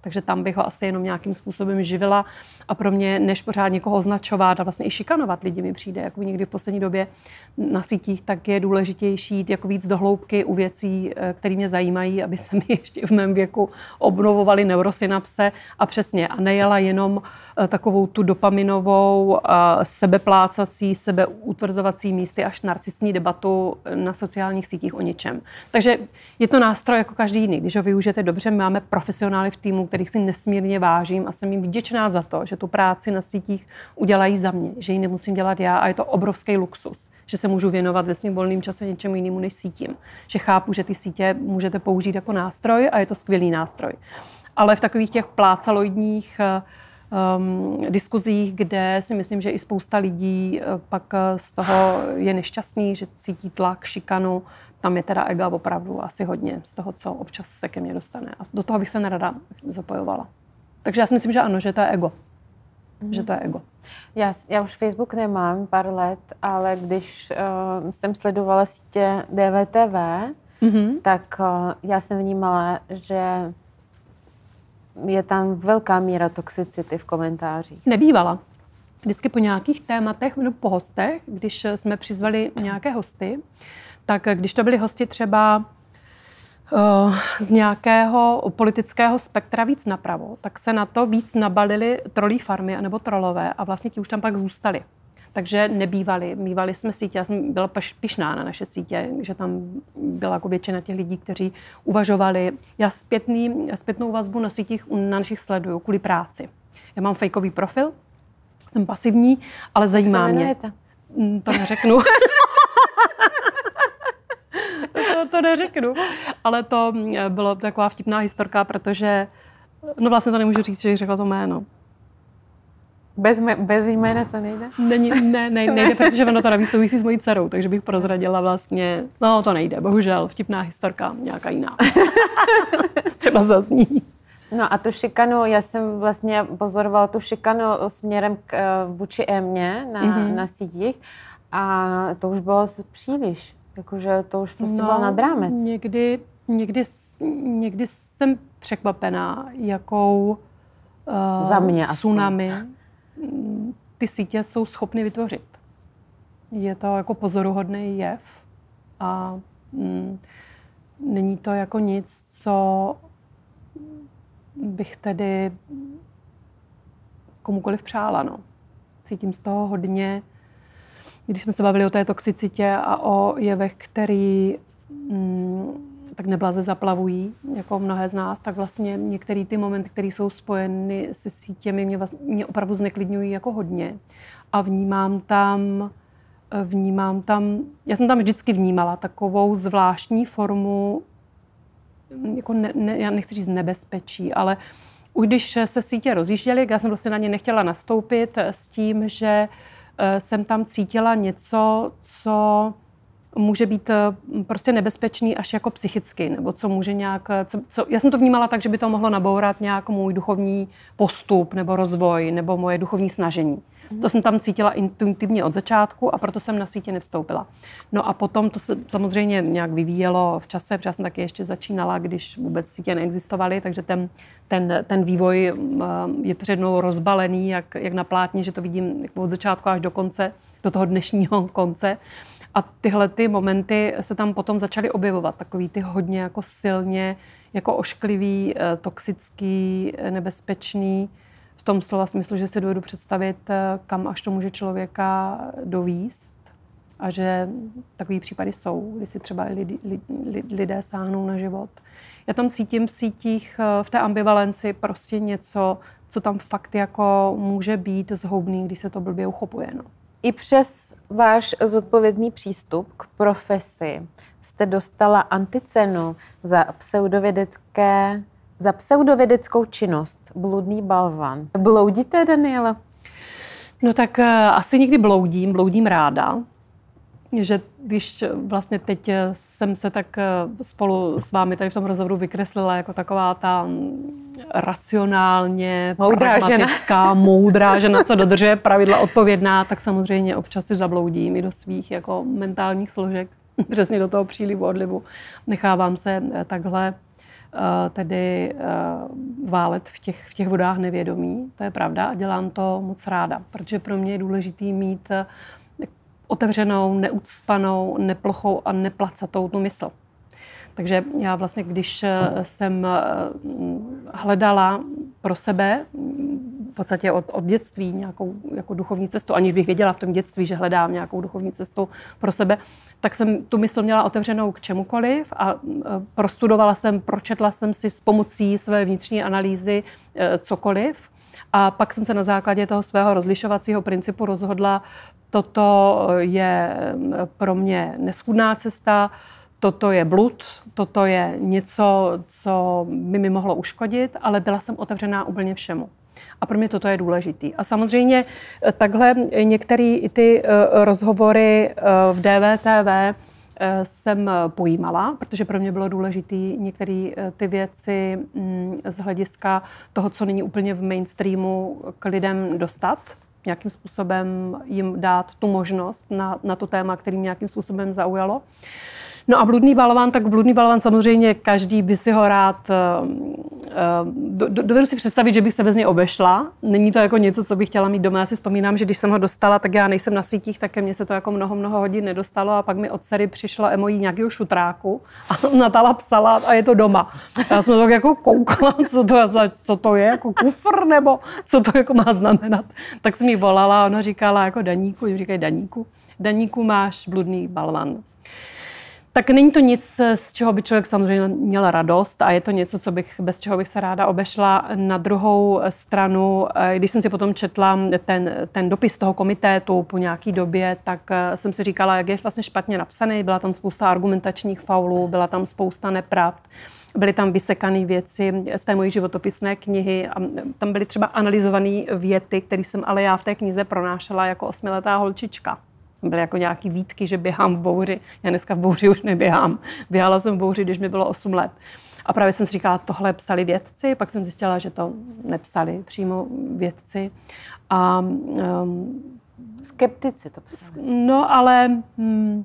Takže tam bych ho asi jenom nějakým způsobem živila a pro mě, než pořád někoho označovat a vlastně i šikanovat lidi mi přijde, jako někdy v poslední době na sítích, tak je důležitější jít jako víc do hloubky u věcí, které mě zajímají, aby se mi ještě v mém věku obnovovaly neurosynapse a přesně a nejela jenom takovou tu dopaminovou, sebeplácací, sebeutvrzovací místy až narcistní debatu na sociálních sítích o ničem. Takže je to nástroj jako každý jiný. Když ho využijete dobře, máme profesionály v týmu, kterých si nesmírně vážím a jsem jim vděčná za to, že tu práci na sítích udělají za mě, že ji nemusím dělat já a je to obrovský luxus, že se můžu věnovat ve svým volným čase něčemu jinému než sítím. Že chápu, že ty sítě můžete použít jako nástroj a je to skvělý nástroj. Ale v takových těch plácaloidních um, diskuzích, kde si myslím, že i spousta lidí pak z toho je nešťastný, že cítí tlak, šikanu, tam je teda ega opravdu asi hodně z toho, co občas se ke mně dostane. A do toho bych se nerada zapojovala. Takže já si myslím, že ano, že to je ego. Mm. Že to je ego. Já, já už Facebook nemám pár let, ale když uh, jsem sledovala sítě D V T V, mm-hmm. tak uh, já jsem vnímala, že je tam velká míra toxicity v komentářích. Nebývala. Vždycky po nějakých tématech, no po hostech, když jsme přizvali nějaké hosty, tak když to byli hosti třeba uh, z nějakého politického spektra víc napravo, tak se na to víc nabalili trolí farmy anebo trolové a vlastně ti už tam pak zůstali. Takže nebývali. Mývali jsme sítě, já jsem byla pyšná na naše sítě, že tam byla jako většina těch lidí, kteří uvažovali. Já zpětný, zpětnou vazbu na sítích na našich sleduju kvůli práci. Já mám fejkový profil, jsem pasivní, ale zajímá mě. To neřeknu. to, to neřeknu. Ale to bylo taková vtipná historka, protože, no vlastně to nemůžu říct, že řekla to jméno. Bez, me, bez jména to nejde? Není, ne, ne, nejde, protože ono to navíc souvisí s mojí dcerou, takže bych prozradila vlastně, no to nejde, bohužel, vtipná historka, nějaká jiná. Třeba zazní. No a tu šikanu, já jsem vlastně pozorovala tu šikanu směrem k, vůči Emě na, mm-hmm. na sítích a to už bylo příliš, jakože to už prostě no, bylo nad rámec. Někdy, někdy, někdy jsem překvapená, jakou uh, Za mě tsunami ty sítě jsou schopny vytvořit. Je to jako pozoruhodný jev a mm, není to jako nic, co bych tedy komukoliv přála. No. Cítím z toho hodně, když jsme se bavili o té toxicitě a o jevech, který mm, tak neblaze zaplavují, jako mnohé z nás, tak vlastně některé ty momenty, které jsou spojeny se sítěmi, mě, vlastně, mě opravdu zneklidňují jako hodně. A vnímám tam, vnímám tam, já jsem tam vždycky vnímala takovou zvláštní formu, jako ne, ne, já nechci říct nebezpečí, ale už když se sítě rozjížděly, já jsem vlastně na ně nechtěla nastoupit s tím, že jsem tam cítila něco, co může být prostě nebezpečný až jako psychicky, nebo co může nějak, co, co, já jsem to vnímala tak, že by to mohlo nabourat nějak můj duchovní postup, nebo rozvoj, nebo moje duchovní snažení. Mm. To jsem tam cítila intuitivně od začátku a proto jsem na sítě nevstoupila. No a potom to se samozřejmě nějak vyvíjelo v čase, protože já jsem taky ještě začínala, když vůbec sítě neexistovaly, takže ten, ten, ten vývoj je před mnou rozbalený, jak, jak na plátně, že to vidím od začátku až do konce, do toho dnešního konce. A tyhle ty momenty se tam potom začaly objevovat, takový ty hodně jako silně, jako ošklivý, toxický, nebezpečný, v tom slova smyslu, že si dovedu představit, kam až to může člověka dovíst a že takový případy jsou, kdy si třeba lidi, lidi, lidé sáhnou na život. Já tam cítím v sítích, v té ambivalenci prostě něco, co tam fakt jako může být zhoubný, když se to blbě uchopuje. No. I přes váš zodpovědný přístup k profesi jste dostala anticenu za pseudovědecké, za pseudovědeckou činnost Bludný balvan. Bloudíte, Daniela? No tak uh, asi někdy bloudím, bloudím ráda. Že když vlastně teď jsem se tak spolu s vámi tady v tom rozhovoru vykreslila jako taková ta racionálně, moudrá pragmatická, žena. moudrá žena, co dodržuje pravidla, odpovědná, tak samozřejmě občas si zabloudím i do svých jako mentálních složek, přesně do toho přílivu, odlivu. Nechávám se takhle tedy válet v těch, v těch vodách nevědomí. To je pravda a dělám to moc ráda, protože pro mě je důležitý mít otevřenou, neucpanou, neplochou a neplacatou tu mysl. Takže já vlastně, když jsem hledala pro sebe v podstatě od, od dětství nějakou jako duchovní cestu, aniž bych věděla v tom dětství, že hledám nějakou duchovní cestu pro sebe, tak jsem tu mysl měla otevřenou k čemukoliv a prostudovala jsem, pročetla jsem si s pomocí své vnitřní analýzy cokoliv a pak jsem se na základě toho svého rozlišovacího principu rozhodla, toto je pro mě neschůdná cesta, toto je blud, toto je něco, co by mi mohlo uškodit, ale byla jsem otevřená úplně všemu. A pro mě toto je důležitý. A samozřejmě takhle některé ty rozhovory v D V T V jsem pojímala, protože pro mě bylo důležité některé ty věci z hlediska toho, co není úplně v mainstreamu, k lidem dostat. Nějakým způsobem jim dát tu možnost na, na to téma, který mě nějakým způsobem zaujalo. No a bludný balván, tak bludný balván samozřejmě každý by si ho rád, do, do, dovedu si představit, že bych se bez něj obešla. Není to jako něco, co bych chtěla mít doma. Já si vzpomínám, že když jsem ho dostala, tak já nejsem na sítích, tak ke mně se to jako mnoho, mnoho hodin nedostalo a pak mi od dcery přišlo emoji nějakého šutráku a Natala psala a je to doma. Já jsem tak jako koukala, co to, co to je, jako kufr nebo co to jako má znamenat. Tak jsem jí volala a ona říkala jako Daníku, jim říkají Daníku, Daníku máš bludný balvan. Tak není to nic, z čeho by člověk samozřejmě měl radost a je to něco, co bych, bez čeho bych se ráda obešla. Na druhou stranu, když jsem si potom četla ten, ten dopis toho komitétu po nějaký době, tak jsem si říkala, jak je vlastně špatně napsaný. Byla tam spousta argumentačních faulů, byla tam spousta nepravd, byly tam vysekané věci z té mojí životopisné knihy a tam byly třeba analyzované věty, které jsem ale já v té knize pronášela jako osmiletá holčička. Byly jako nějaký výtky, že běhám v bouři. Já dneska v bouři už neběhám. Běhala jsem v bouři, když mi bylo osm let. A právě jsem si říkala, tohle psali vědci, pak jsem zjistila, že to nepsali přímo vědci. A, um, skeptici to psali. No, ale... Hmm,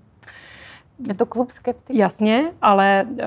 je to klub skeptiků? Jasně, ale e,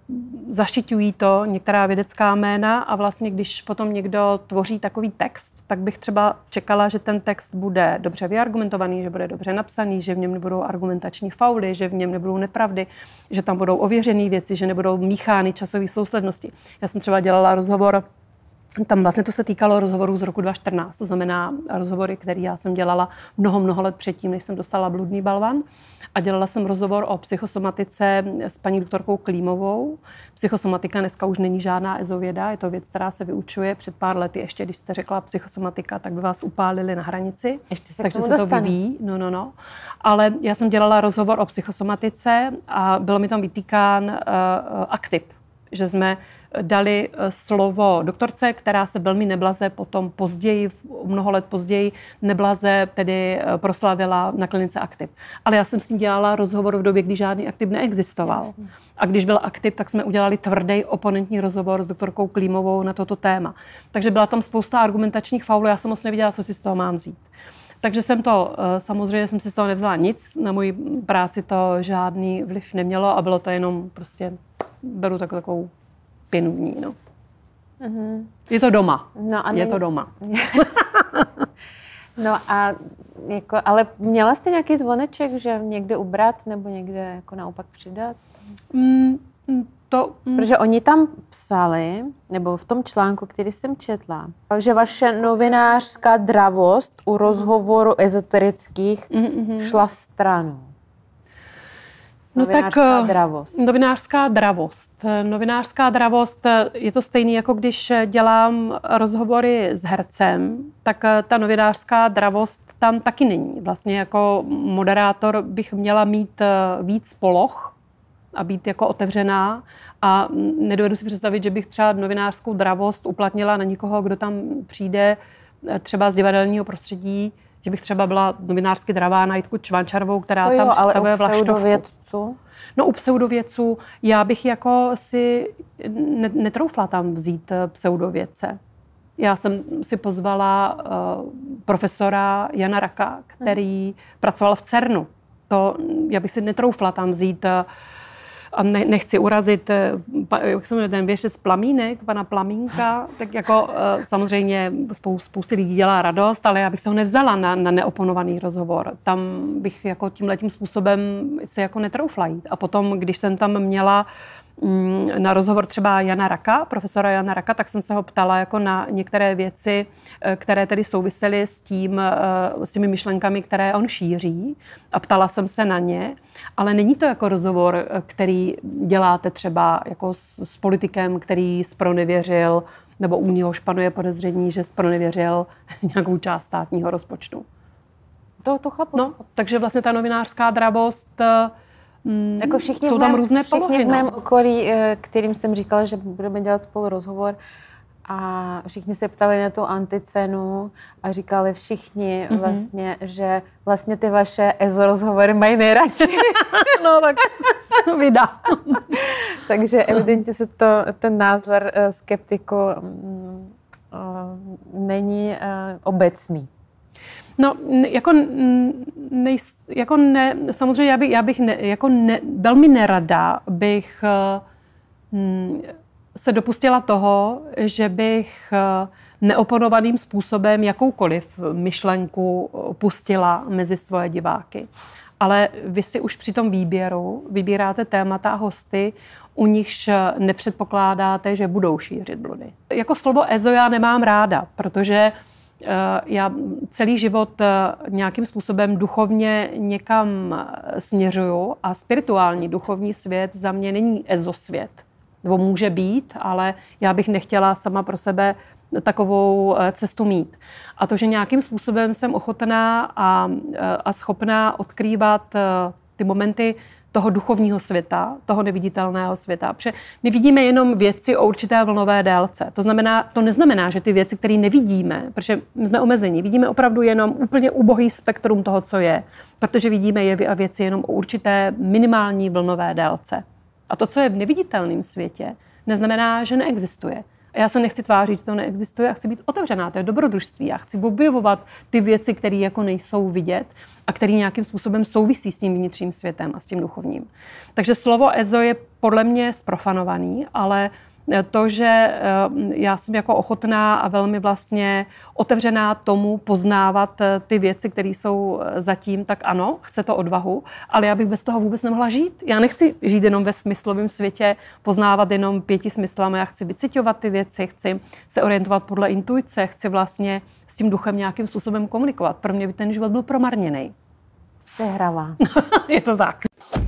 zaštiťují to některá vědecká jména a vlastně, když potom někdo tvoří takový text, tak bych třeba čekala, že ten text bude dobře vyargumentovaný, že bude dobře napsaný, že v něm nebudou argumentační fauly, že v něm nebudou nepravdy, že tam budou ověřené věci, že nebudou míchány časové souslednosti. Já jsem třeba dělala rozhovor, tam vlastně to se týkalo rozhovorů z roku dva tisíce čtrnáct, to znamená rozhovory, které já jsem dělala mnoho, mnoho let předtím, než jsem dostala bludný balvan. A dělala jsem rozhovor o psychosomatice s paní doktorkou Klímovou. Psychosomatika dneska už není žádná ezověda, je to věc, která se vyučuje. Před pár lety, ještě když jste řekla psychosomatika, tak by vás upálili na hranici. Ještě se Takže se to vyvíjí. No, no, no. Ale já jsem dělala rozhovor o psychosomatice a bylo mi tam vytýkán uh, aktiv, že jsme dali slovo doktorce, která se velmi neblaze potom později, mnoho let později, neblaze tedy proslavila na klinice Aktiv. Ale já jsem s ní dělala rozhovor v době, kdy žádný Aktiv neexistoval. Jasně. A když byl Aktiv, tak jsme udělali tvrdý oponentní rozhovor s doktorkou Klímovou na toto téma. Takže byla tam spousta argumentačních faulů, já jsem moc nevěděla, co si z toho mám vzít. Takže jsem to, samozřejmě jsem si z toho nevzala nic, na moji práci to žádný vliv nemělo a bylo to jenom prostě, beru tak, takovou pěnu v ní, no. Mm-hmm. Je to doma. No a je to doma. No a jako, ale měla jste nějaký zvoneček, že někde ubrat nebo někde jako naopak přidat? Mm, to, mm. Protože oni tam psali, nebo v tom článku, který jsem četla, že vaše novinářská dravost u rozhovoru ezoterických mm-hmm. šla stranou. No novinářská tak dravost. Novinářská dravost. Novinářská dravost je to stejný, jako když dělám rozhovory s hercem, tak ta novinářská dravost tam taky není. Vlastně jako moderátor bych měla mít víc poloh a být jako otevřená a nedovedu si představit, že bych třeba novinářskou dravost uplatnila na někoho, kdo tam přijde třeba z divadelního prostředí, že bych třeba byla novinářsky dravá na Jitku Čvančarovou, která to jo, tam představuje vlaštovku. Ale u pseudovědců? No u pseudovědců já bych jako si netroufla tam vzít pseudovědce. Já jsem si pozvala uh, profesora Jana Raka, který hmm. pracoval v CERNu. To, já bych si netroufla tam vzít uh, a ne, nechci urazit, jak se jmenuje ten věštec Plamínek, pana Plamínka, tak jako samozřejmě spou, spousty lidí dělá radost, ale já bych se ho nevzala na, na neoponovaný rozhovor. Tam bych jako tímhletím způsobem se jako netroufla jít. A potom, když jsem tam měla na rozhovor třeba Jana Raka, profesora Jana Raka, tak jsem se ho ptala jako na některé věci, které tedy souvisely s tím, s těmi myšlenkami, které on šíří, a ptala jsem se na ně, ale není to jako rozhovor, který děláte třeba jako s, s politikem, který zpronevěřil, nebo u něhož panuje podezření, že zpronevěřil nějakou část státního rozpočtu. To, to chápu. No, takže vlastně ta novinářská dravost, jako všichni jsou v mém, tam různé všichni polohy. v mém okolí, kterým jsem říkala, že budeme dělat spolu rozhovor, a všichni se ptali na tu anticenu a říkali všichni mm-hmm. vlastně, že vlastně ty vaše ezo rozhovory mají nejradši. No tak vydá. Takže evidentně se to, ten názor skeptiku um, uh, není uh, obecný. No, jako, nej, jako ne, samozřejmě já bych, já bych ne, jako ne, velmi nerada bych hm, se dopustila toho, že bych neoponovaným způsobem jakoukoliv myšlenku pustila mezi svoje diváky. Ale vy si už při tom výběru vybíráte témata a hosty, u nichž nepředpokládáte, že budou šířit bludy. Jako slovo ezo já nemám ráda, protože já celý život nějakým způsobem duchovně někam směřuju a spirituální duchovní svět za mě není ezosvět. Nebo může být, ale já bych nechtěla sama pro sebe takovou cestu mít. A to, že nějakým způsobem jsem ochotná a, a schopná odkrývat ty momenty toho duchovního světa, toho neviditelného světa. Protože my vidíme jenom věci o určité vlnové délce. To znamená, to neznamená, že ty věci, které nevidíme, protože my jsme omezení, vidíme opravdu jenom úplně ubohý spektrum toho, co je, protože vidíme jevy a věci jenom o určité minimální vlnové délce. A to, co je v neviditelném světě, neznamená, že neexistuje. A já se nechci tvářit, že to neexistuje, a chci být otevřená, to je dobrodružství. Já chci objevovat ty věci, které jako nejsou vidět a které nějakým způsobem souvisí s tím vnitřním světem a s tím duchovním. Takže slovo ezo je podle mě zprofanovaný, ale to, že já jsem jako ochotná a velmi vlastně otevřená tomu poznávat ty věci, které jsou zatím, tak ano, chce to odvahu, ale já bych bez toho vůbec nemohla žít. Já nechci žít jenom ve smyslovém světě, poznávat jenom pěti smyslami, já chci vyciťovat ty věci, chci se orientovat podle intuice, chci vlastně s tím duchem nějakým způsobem komunikovat. Pro mě by ten život byl promarněný. Jste hravá. Je to tak.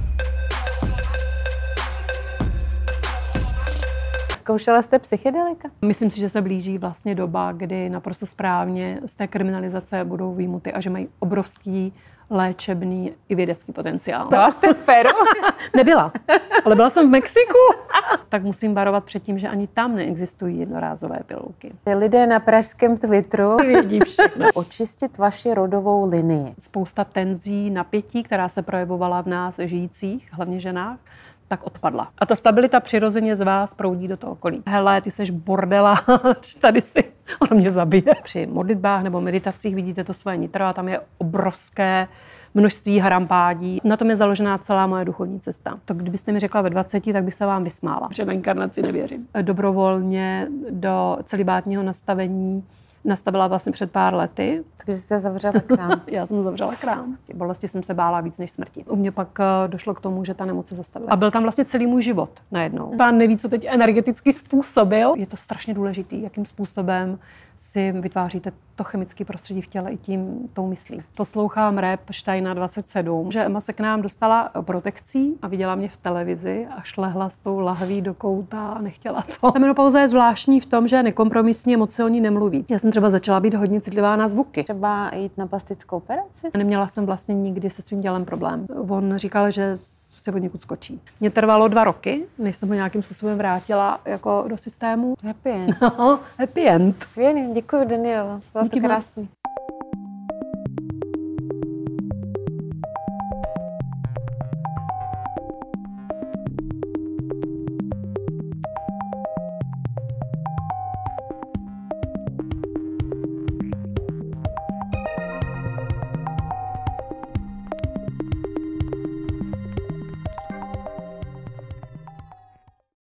Zkoušela jste psychedelika? Myslím si, že se blíží vlastně doba, kdy naprosto správně z té kriminalizace budou výjimuty a že mají obrovský léčebný i vědecký potenciál. Byla jste v Peru? Nebyla, ale byla jsem v Mexiku. Tak musím varovat před tím, že ani tam neexistují jednorázové pilulky. Ty lidé na pražském Twitteru vědí všechno. Očistit vaši rodovou linii. Spousta tenzí, napětí, která se projevovala v nás žijících, hlavně ženách, tak odpadla. A ta stabilita přirozeně z vás proudí do toho okolí. Hele, ty seš bordela, tady si, ona mě zabije. Při modlitbách nebo meditacích vidíte to svoje nitro a tam je obrovské množství harampádí. Na tom je založená celá moje duchovní cesta. To kdybyste mi řekla ve dvaceti, tak by se vám vysmála. Že na inkarnaci nevěřím. Dobrovolně do celibátního nastavení nastavila vlastně před pár lety. Takže jste zavřela krám. Já jsem zavřela krám. Bolesti jsem se bála víc než smrti. U mě pak došlo k tomu, že ta nemoc se zastavila. A byl tam vlastně celý můj život najednou. Pán neví, co teď energeticky způsobil. Je to strašně důležitý, jakým způsobem si vytváříte to chemické prostředí v těle i tím tou myslí. Poslouchám rap Steina dvacet sedm, že Emma se k nám dostala protekcí a viděla mě v televizi a šlehla s tou lahví do kouta a nechtěla to. Ta menopauza je zvláštní v tom, že nekompromisně moc se o ní nemluví. Já jsem třeba začala být hodně citlivá na zvuky. Třeba jít na plastickou operaci? Neměla jsem vlastně nikdy se svým tělem problém. On říkal, že se od někud skočí. Mě trvalo dva roky, než jsem ho nějakým způsobem vrátila jako do systému. Happy end. Happy end. Skvělý, děkuji, Daniela. Bylo to krásný.